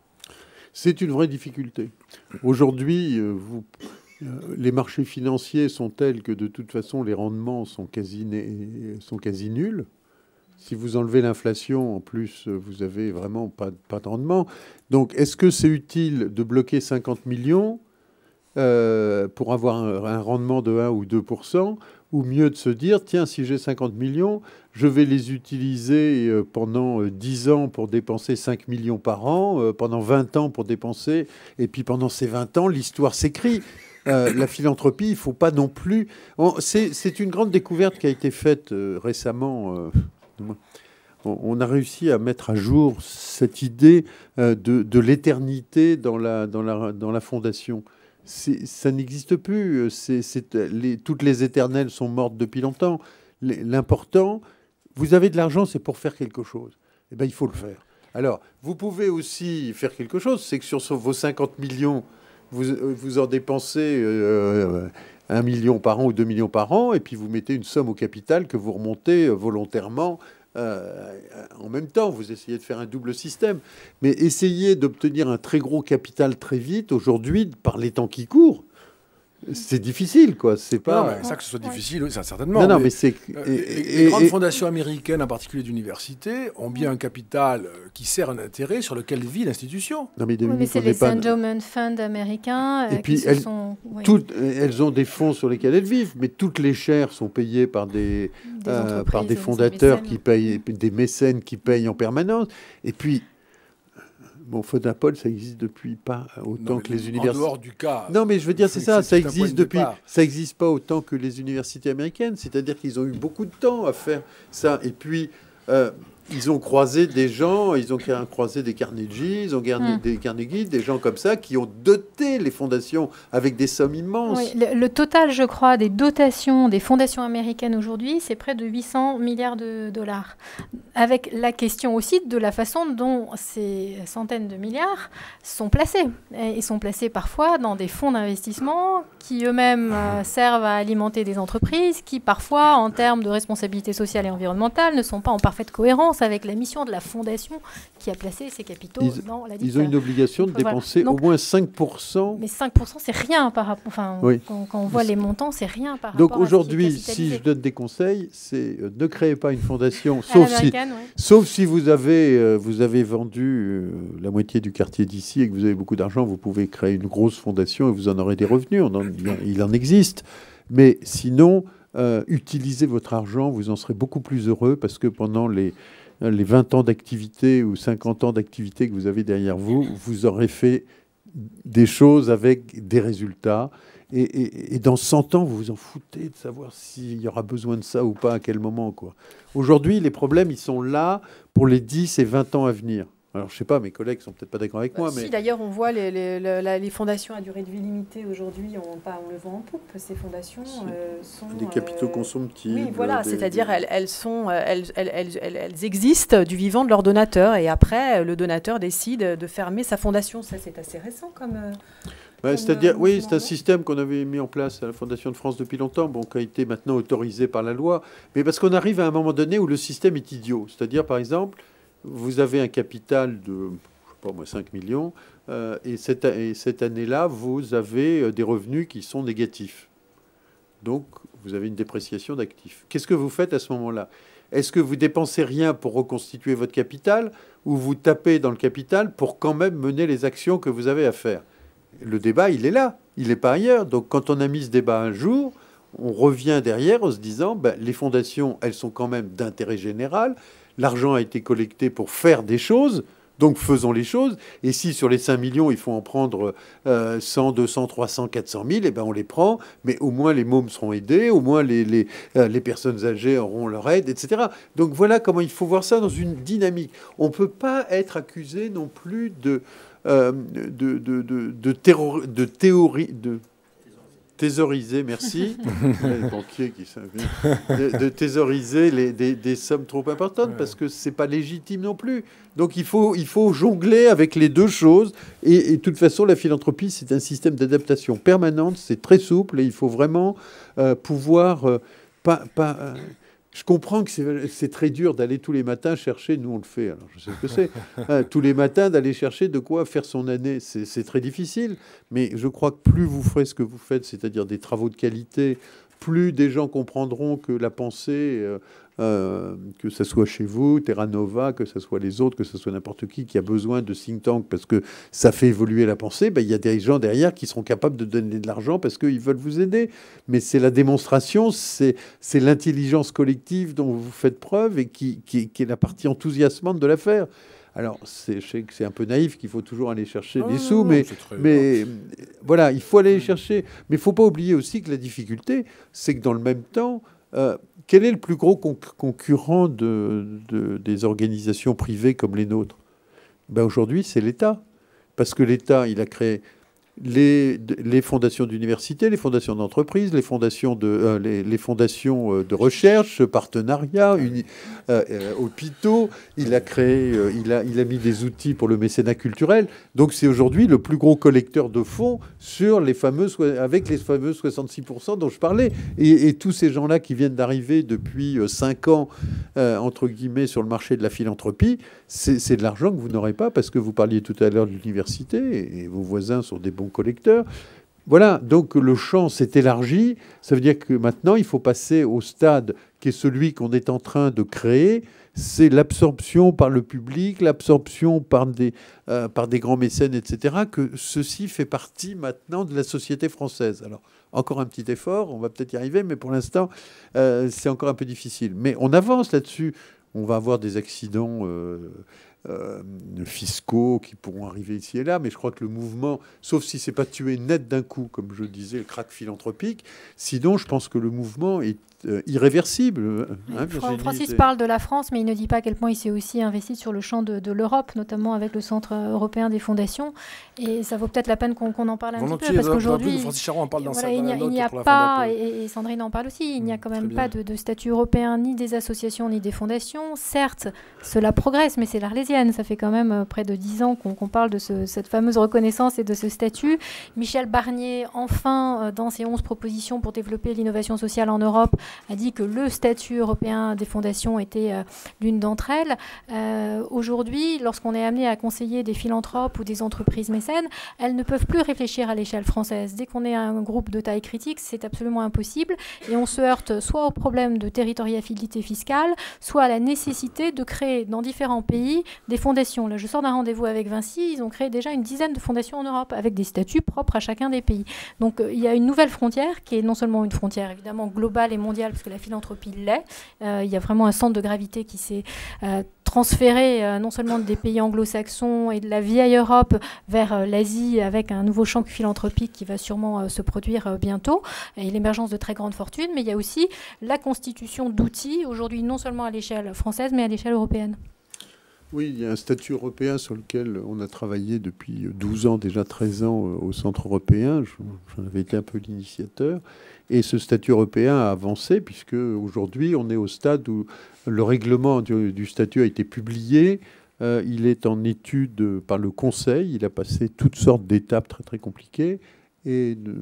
C'est une vraie difficulté. Aujourd'hui, euh, vous... les marchés financiers sont tels que de toute façon les rendements sont quasi, sont quasi nuls. Si vous enlevez l'inflation, en plus, vous avez vraiment pas, pas de rendement. Donc, est-ce que c'est utile de bloquer cinquante millions euh, pour avoir un, un rendement de un ou deux pour cent, ou mieux de se dire, tiens, si j'ai cinquante millions, je vais les utiliser pendant dix ans pour dépenser cinq millions par an, pendant vingt ans pour dépenser, et puis pendant ces vingt ans, l'histoire s'écrit. Euh, la philanthropie, il ne faut pas non plus... C'est une grande découverte qui a été faite euh, récemment... Euh, On a réussi à mettre à jour cette idée de, de l'éternité dans la, dans, la, dans la fondation. Ça n'existe plus. C'est, c'est, les, toutes les éternelles sont mortes depuis longtemps. L'important, vous avez de l'argent, c'est pour faire quelque chose. Eh bien, il faut le faire. Alors, vous pouvez aussi faire quelque chose. C'est que sur vos cinquante millions, vous, vous en dépensez... Euh, un million par an ou deux millions par an, et puis vous mettez une somme au capital que vous remontez volontairement euh, en même temps. Vous essayez de faire un double système. Mais essayez d'obtenir un très gros capital très vite, aujourd'hui, par les temps qui courent. C'est difficile, quoi. C'est pas. Non, mais ça que ce soit difficile, oui, ça, certainement. Non, non, mais, mais c'est. Euh, les, les grandes et, fondations américaines, en particulier d'universités, ont bien un capital qui sert un intérêt sur lequel vit l'institution. Non, mais, oui, mais c'est les pas... endowment funds américains. Et euh, puis, qui elles, sont... oui. toutes, elles ont des fonds sur lesquels elles vivent, mais toutes les chaires sont payées par des, des euh, par des fondateurs des qui payent, des mécènes qui payent en permanence. Et puis. Bon, Fondapol, ça existe depuis pas autant non, que les universités. En dehors du cas. Non, mais je veux dire, c'est ça, ça existe depuis. Ça n'existe pas autant que les universités américaines. C'est-à-dire qu'ils ont eu beaucoup de temps à faire ça. Et puis, euh, ils ont croisé des gens, ils ont croisé des Carnegie, ils ont gardé Mm. des Carnegie, des gens comme ça qui ont doté les fondations avec des sommes immenses. Oui, le, le total, je crois, des dotations des fondations américaines aujourd'hui, c'est près de huit cents milliards de dollars. Avec la question aussi de la façon dont ces centaines de milliards sont placés. Et ils sont placés parfois dans des fonds d'investissement qui eux-mêmes euh, servent à alimenter des entreprises qui parfois, en termes de responsabilité sociale et environnementale, ne sont pas en parfaite cohérence avec la mission de la fondation qui a placé ses capitaux Ils, dans la ils ont une obligation de Voilà. dépenser Donc, au moins cinq pour cent. Mais cinq pour cent, c'est rien par rapport. Enfin, Oui. quand, quand on voit les montants, c'est rien par Donc rapport à ce qui est aujourd'hui, si capitalisé. je donne des conseils, c'est euh, ne créez pas une fondation, À sauf si, l'américaine, ouais. sauf si vous avez, euh, vous avez vendu euh, la moitié du quartier d'ici et que vous avez beaucoup d'argent, vous pouvez créer une grosse fondation et vous en aurez des revenus. On en- il en existe. Mais sinon, euh, utilisez votre argent, vous en serez beaucoup plus heureux parce que pendant les, les vingt ans d'activité ou cinquante ans d'activité que vous avez derrière vous, vous aurez fait des choses avec des résultats. Et, et- et dans cent ans, vous vous en foutez de savoir s'il y aura besoin de ça ou pas, à quel moment, quoi. Aujourd'hui, les problèmes, ils sont là pour les dix et vingt ans à venir. Alors, je sais pas, mes collègues sont peut-être pas d'accord avec moi, Bah, si, mais... d'ailleurs, on voit les, les- le- la- les fondations à durée de vie limitée aujourd'hui, on, pas, on le voit en poupe. Ces fondations Si. euh, sont... Des capitaux euh, consomptibles. Oui, voilà, des- c'est-à-dire des- elles, elles, sont, euh, elles, elles, elles- elles- elles existent du vivant de leur donateur et après, le donateur décide de fermer sa fondation. Ça, c'est assez récent comme... euh, Ouais, comme, c'est-à-dire, euh, oui, mouvement, c'est un non système qu'on avait mis en place à la Fondation de France depuis longtemps, bon, qui a été maintenant autorisé par la loi, mais parce qu'on arrive à un moment donné où le système est idiot. C'est-à-dire, par exemple, vous avez un capital de, je sais pas moi, cinq millions, euh, et cette, et cette année-là, vous avez euh, des revenus qui sont négatifs. Donc, vous avez une dépréciation d'actifs. Qu'est-ce que vous faites à ce moment-là? Est-ce que vous dépensez rien pour reconstituer votre capital ou vous tapez dans le capital pour quand même mener les actions que vous avez à faire? Le débat, il est là, il n'est pas ailleurs. Donc, quand on a mis ce débat un jour, on revient derrière en se disant, ben, les fondations, elles sont quand même d'intérêt général. L'argent a été collecté pour faire des choses, donc faisons les choses. Et si sur les cinq millions, il faut en prendre euh, cent, deux cents, trois cents, quatre cent mille, eh ben, on les prend. Mais au moins, les mômes seront aidés, au moins, les, les, euh, les personnes âgées auront leur aide, et cetera. Donc, voilà comment il faut voir ça dans une dynamique. On ne peut pas être accusé non plus de... Euh, de, de, de, de, terror- de théorie, de thésauriser, merci, les banquiers qui savent, de, de thésauriser les, des, des sommes trop importantes parce que c'est pas légitime non plus. Donc il faut, il faut jongler avec les deux choses. Et, et de toute façon, la philanthropie, c'est un système d'adaptation permanente, c'est très souple et il faut vraiment euh, pouvoir euh, pas, pas euh, je comprends que c'est c'est très dur d'aller tous les matins chercher, nous on le fait, alors je sais ce que c'est, hein, tous les matins d'aller chercher de quoi faire son année. C'est c'est très difficile, mais je crois que plus vous ferez ce que vous faites, c'est-à-dire des travaux de qualité, plus des gens comprendront que la pensée, euh, euh, que ce soit chez vous, Terra Nova, que ce soit les autres, que ce soit n'importe qui qui a besoin de think tank parce que ça fait évoluer la pensée, ben, il y a des gens derrière qui seront capables de donner de l'argent parce qu'ils veulent vous aider. Mais c'est la démonstration, c'est c'est l'intelligence collective dont vous faites preuve et qui, qui, qui est la partie enthousiasmante de l'affaire. Alors, c'est, je sais que c'est un peu naïf qu'il faut toujours aller chercher Non, des non, sous, non, mais, c'est très mais euh, voilà, il faut aller les chercher. Mais il ne faut pas oublier aussi que la difficulté, c'est que dans le même temps, euh, quel est le plus gros con- concurrent de, de- des organisations privées comme les nôtres? Ben aujourd'hui, c'est l'État. Parce que l'État, il a créé les, les fondations d'université, les fondations d'entreprise, les fondations de, euh, les, les fondations euh, de recherche, partenariats, uni- euh, euh, hôpitaux. Il a créé, euh, il a, il a mis des outils pour le mécénat culturel. Donc c'est aujourd'hui le plus gros collecteur de fonds sur les fameux, soi- avec les fameux soixante-six pour cent dont je parlais. Et, et tous ces gens-là qui viennent d'arriver depuis euh, cinq ans, euh, entre guillemets, sur le marché de la philanthropie, c'est c'est de l'argent que vous n'aurez pas parce que vous parliez tout à l'heure de l'université et, et vos voisins sont des bons collecteurs. Voilà, donc le champ s'est élargi. Ça veut dire que maintenant, il faut passer au stade qui est celui qu'on est en train de créer. C'est l'absorption par le public, l'absorption par des, euh, par des grands mécènes, et cetera, que ceci fait partie maintenant de la société française. Alors, encore un petit effort, on va peut-être y arriver, mais pour l'instant, euh, c'est encore un peu difficile. Mais on avance là-dessus. On va avoir des accidents... Euh, euh, fiscaux qui pourront arriver ici et là. Mais je crois que le mouvement, sauf si c'est pas tué net d'un coup, comme je disais, le crack philanthropique, sinon je pense que le mouvement est euh, irréversible. Hein, Francis et... parle de la France, mais il ne dit pas à quel point il s'est aussi investi sur le champ de, de l'Europe, notamment avec le Centre européen des fondations. Et ça vaut peut-être la peine qu'on qu'on en parle un Volontiers, petit peu, parce qu'aujourd'hui, Francis Charon en parle dans voilà, sa il n'y a, il n'y a pas, et, et Sandrine en parle aussi, il n'y a quand même pas de, de statut européen, ni des associations, ni des fondations. Certes, cela progresse, mais c'est l'Arlésienne. Ça fait quand même près de dix ans qu'on qu'on parle de ce, cette fameuse reconnaissance et de ce statut. Michel Barnier, enfin, dans ses onze propositions pour développer l'innovation sociale en Europe, a dit que le statut européen des fondations était euh, l'une d'entre elles. Euh, Aujourd'hui, lorsqu'on est amené à conseiller des philanthropes ou des entreprises mécènes, elles ne peuvent plus réfléchir à l'échelle française. Dès qu'on est un groupe de taille critique, c'est absolument impossible. Et on se heurte soit au problème de territorialité fiscale, soit à la nécessité de créer dans différents pays des fondations. Là, je sors d'un rendez-vous avec Vinci, ils ont créé déjà une dizaine de fondations en Europe avec des statuts propres à chacun des pays. Donc euh, il y a une nouvelle frontière qui est non seulement une frontière évidemment globale et mondiale, parce que la philanthropie l'est. Euh, il y a vraiment un centre de gravité qui s'est euh, transféré euh, non seulement des pays anglo-saxons et de la vieille Europe vers euh, l'Asie, avec un nouveau champ philanthropique qui va sûrement euh, se produire euh, bientôt, et l'émergence de très grandes fortunes, mais il y a aussi la constitution d'outils, aujourd'hui non seulement à l'échelle française, mais à l'échelle européenne. Oui, il y a un statut européen sur lequel on a travaillé depuis douze ans, déjà treize ans au Centre européen. J'en avais été un peu l'initiateur. Et ce statut européen a avancé, puisque aujourd'hui, on est au stade où le règlement du, du statut a été publié. Euh, il est en étude par le Conseil. Il a passé toutes sortes d'étapes très, très compliquées. Et de,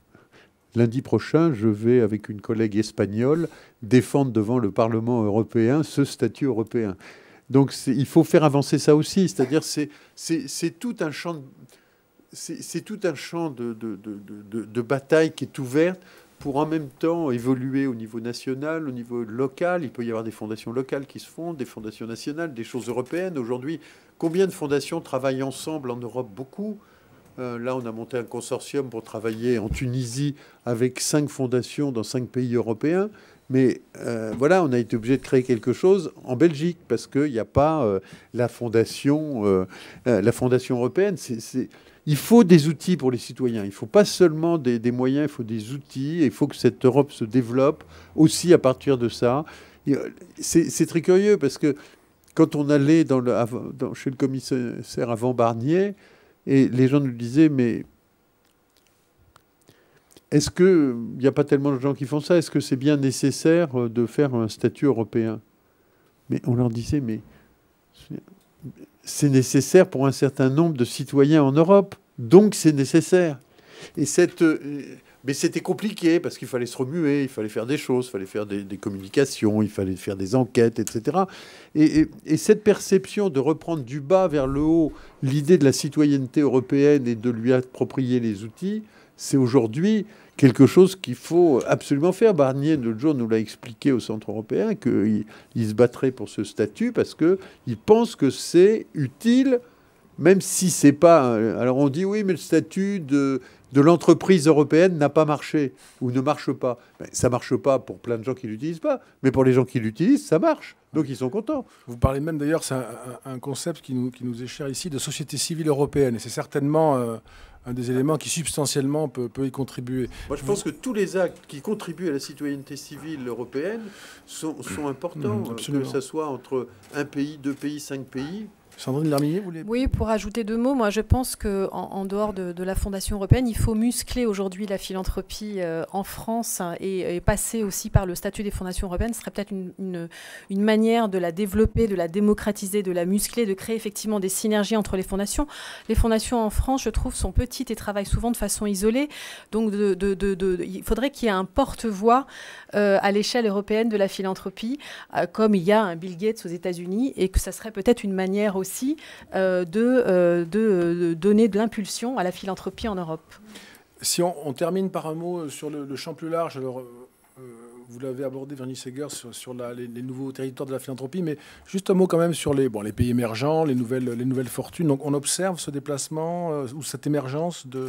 lundi prochain, je vais, avec une collègue espagnole, défendre devant le Parlement européen ce statut européen. Donc il faut faire avancer ça aussi, c'est-à-dire c'est c'est tout un champ, de, c'est tout un champ de, de, de, de, de bataille qui est ouverte pour en même temps évoluer au niveau national, au niveau local. Il peut y avoir des fondations locales qui se font, des fondations nationales, des choses européennes. Aujourd'hui, combien de fondations travaillent ensemble en Europe? Beaucoup. Euh, là, on a monté un consortium pour travailler en Tunisie avec cinq fondations dans cinq pays européens. Mais euh, voilà, on a été obligé de créer quelque chose en Belgique parce qu'il n'y a pas euh, la fondation, euh, euh, la fondation européenne. C'est, c'est... Il faut des outils pour les citoyens. Il ne faut pas seulement des, des moyens, il faut des outils. Et il faut que cette Europe se développe aussi à partir de ça. C'est, c'est très curieux parce que quand on allait dans le, dans, chez le commissaire avant Barnier, et les gens nous disaient, mais... Est-ce qu'il n'y a pas tellement de gens qui font ça? Est-ce que c'est bien nécessaire de faire un statut européen? Mais on leur disait, mais c'est nécessaire pour un certain nombre de citoyens en Europe. Donc c'est nécessaire. Et cette... Mais c'était compliqué parce qu'il fallait se remuer, il fallait faire des choses, il fallait faire des, des communications, il fallait faire des enquêtes, et cetera. Et, et, et cette perception de reprendre du bas vers le haut l'idée de la citoyenneté européenne et de lui approprier les outils, c'est aujourd'hui quelque chose qu'il faut absolument faire. Barnier, l'autre jour, nous l'a expliqué au Centre européen qu'il il se battrait pour ce statut parce qu'il pense que c'est utile, même si c'est pas... Alors on dit oui, mais le statut de, de l'entreprise européenne n'a pas marché ou ne marche pas. Mais ça marche pas pour plein de gens qui ne l'utilisent pas, mais pour les gens qui l'utilisent, ça marche. Donc ils sont contents. Vous parlez même d'ailleurs, c'est un, un concept qui nous, qui nous est cher ici, de société civile européenne. Et c'est certainement... Euh, un des éléments qui substantiellement peut, peut y contribuer. Moi, je pense que tous les actes qui contribuent à la citoyenneté civile européenne sont, sont importants, mmh, que ce soit entre un pays, deux pays, cinq pays. Sandrine Lermillier, vous voulez... Oui, pour ajouter deux mots, moi je pense qu'en en dehors de, de la Fondation européenne, il faut muscler aujourd'hui la philanthropie euh, en France et, et passer aussi par le statut des fondations européennes. Ce serait peut-être une, une, une manière de la développer, de la démocratiser, de la muscler, de créer effectivement des synergies entre les fondations. Les fondations en France, je trouve, sont petites et travaillent souvent de façon isolée. Donc de, de, de, de, il faudrait qu'il y ait un porte-voix euh, à l'échelle européenne de la philanthropie, euh, comme il y a un Bill Gates aux États-Unis, et que ça serait peut-être une manière aussi aussi euh, de, euh, de, de donner de l'impulsion à la philanthropie en Europe. Si on, on termine par un mot sur le, le champ plus large, alors euh, vous l'avez abordé, Werner Seger, sur, sur la, les, les nouveaux territoires de la philanthropie, mais juste un mot quand même sur les, bon, les pays émergents, les nouvelles, les nouvelles fortunes. Donc on observe ce déplacement euh, ou cette émergence de,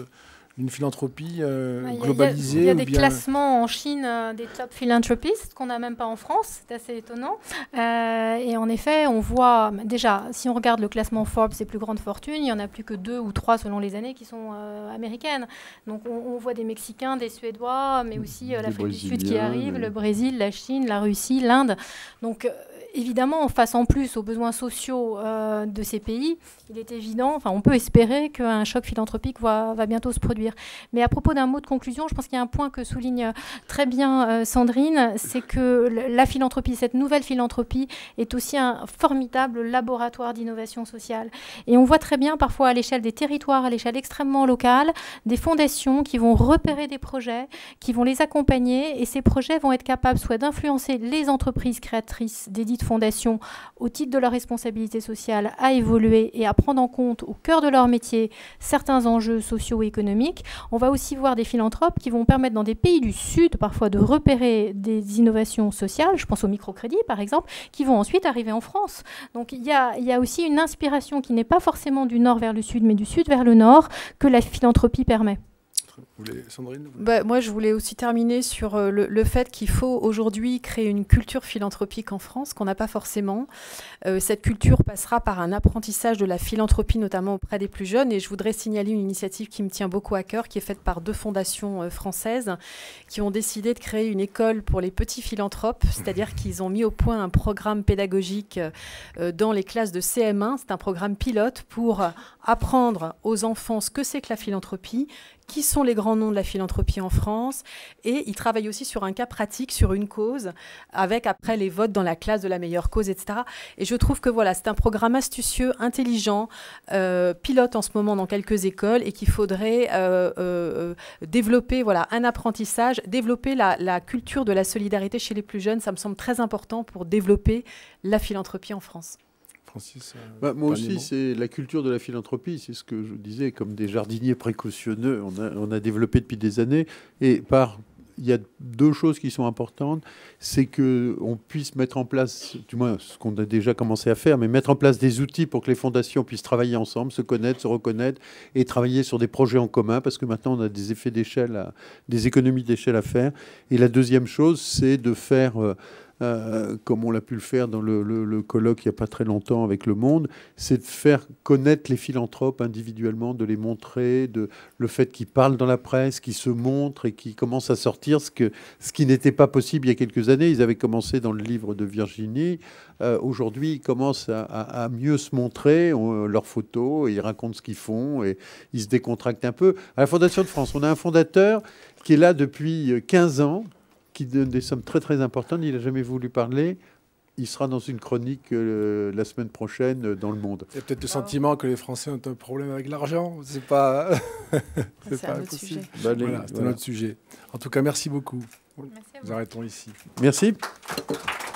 une philanthropie euh, Ouais, il y a- globalisée Il y a ou des bien... classements en Chine euh, des top philanthropistes qu'on n'a même pas en France, c'est assez étonnant. Euh, et en effet, on voit déjà, si on regarde le classement Forbes, les plus grandes fortunes, il n'y en a plus que deux ou trois selon les années qui sont euh, américaines. Donc on, on voit des Mexicains, des Suédois, mais aussi euh, l'Afrique du Sud qui arrive, mais... le Brésil, la Chine, la Russie, l'Inde. Donc euh, évidemment, face en plus aux besoins sociaux euh, de ces pays, il est évident, enfin on peut espérer qu'un choc philanthropique va, va bientôt se produire. Mais à propos d'un mot de conclusion, je pense qu'il y a un point que souligne très bien euh, Sandrine, c'est que la philanthropie, cette nouvelle philanthropie, est aussi un formidable laboratoire d'innovation sociale. Et on voit très bien parfois à l'échelle des territoires, à l'échelle extrêmement locale, des fondations qui vont repérer des projets, qui vont les accompagner, et ces projets vont être capables soit d'influencer les entreprises créatrices des dites fondations au titre de leur responsabilité sociale à évoluer et à prendre en compte au cœur de leur métier certains enjeux sociaux et économiques. On va aussi voir des philanthropes qui vont permettre dans des pays du Sud parfois de repérer des innovations sociales, je pense au microcrédit par exemple, qui vont ensuite arriver en France. Donc il y a, il y a aussi une inspiration qui n'est pas forcément du nord vers le sud, mais du sud vers le nord, que la philanthropie permet. Vous voulez, Sandrine, vous voulez... Bah, moi, je voulais aussi terminer sur euh, le, le fait qu'il faut aujourd'hui créer une culture philanthropique en France qu'on n'a pas forcément. Euh, cette culture passera par un apprentissage de la philanthropie, notamment auprès des plus jeunes. Et je voudrais signaler une initiative qui me tient beaucoup à cœur, qui est faite par deux fondations euh, françaises qui ont décidé de créer une école pour les petits philanthropes, c'est-à-dire qu'ils ont mis au point un programme pédagogique euh, dans les classes de C M un. C'est un programme pilote pour apprendre aux enfants ce que c'est que la philanthropie, qui sont les grands noms de la philanthropie en France, et ils travaillent aussi sur un cas pratique, sur une cause, avec après les votes dans la classe de la meilleure cause, et cetera. Et je trouve que voilà, c'est un programme astucieux, intelligent, euh, pilote en ce moment dans quelques écoles, et qu'il faudrait euh, euh, développer voilà, un apprentissage, développer la, la culture de la solidarité chez les plus jeunes. Ça me semble très important pour développer la philanthropie en France. Francis, euh, bah, moi dernier aussi, mot. c'est la culture de la philanthropie, c'est ce que je disais, comme des jardiniers précautionneux, on a, on a développé depuis des années. Et par, il y a deux choses qui sont importantes, c'est qu'on puisse mettre en place, du moins ce qu'on a déjà commencé à faire, mais mettre en place des outils pour que les fondations puissent travailler ensemble, se connaître, se reconnaître et travailler sur des projets en commun, parce que maintenant on a des effets d'échelle, à, des économies d'échelle à faire. Et la deuxième chose, c'est de faire... Euh, Euh, comme on l'a pu le faire dans le, le, le colloque il n'y a pas très longtemps avec Le Monde, c'est de faire connaître les philanthropes individuellement, de les montrer, de, le fait qu'ils parlent dans la presse, qu'ils se montrent et qu'ils commencent à sortir ce, que, ce qui n'était pas possible il y a quelques années. Ils avaient commencé dans le livre de Virginie. Euh, aujourd'hui, ils commencent à, à, à mieux se montrer, on, leurs photos, et ils racontent ce qu'ils font et ils se décontractent un peu. À la Fondation de France, on a un fondateur qui est là depuis quinze ans, qui donne des sommes très très importantes. Il n'a jamais voulu parler. Il sera dans une chronique euh, la semaine prochaine euh, dans Le Monde. Il y a peut-être le sentiment que les Français ont un problème avec l'argent. C'est pas, c'est c'est pas un autre impossible. sujet. Bah, les- Voilà, c'est voilà. un autre sujet. En tout cas, merci beaucoup. Merci à vous. Nous arrêtons ici. Merci.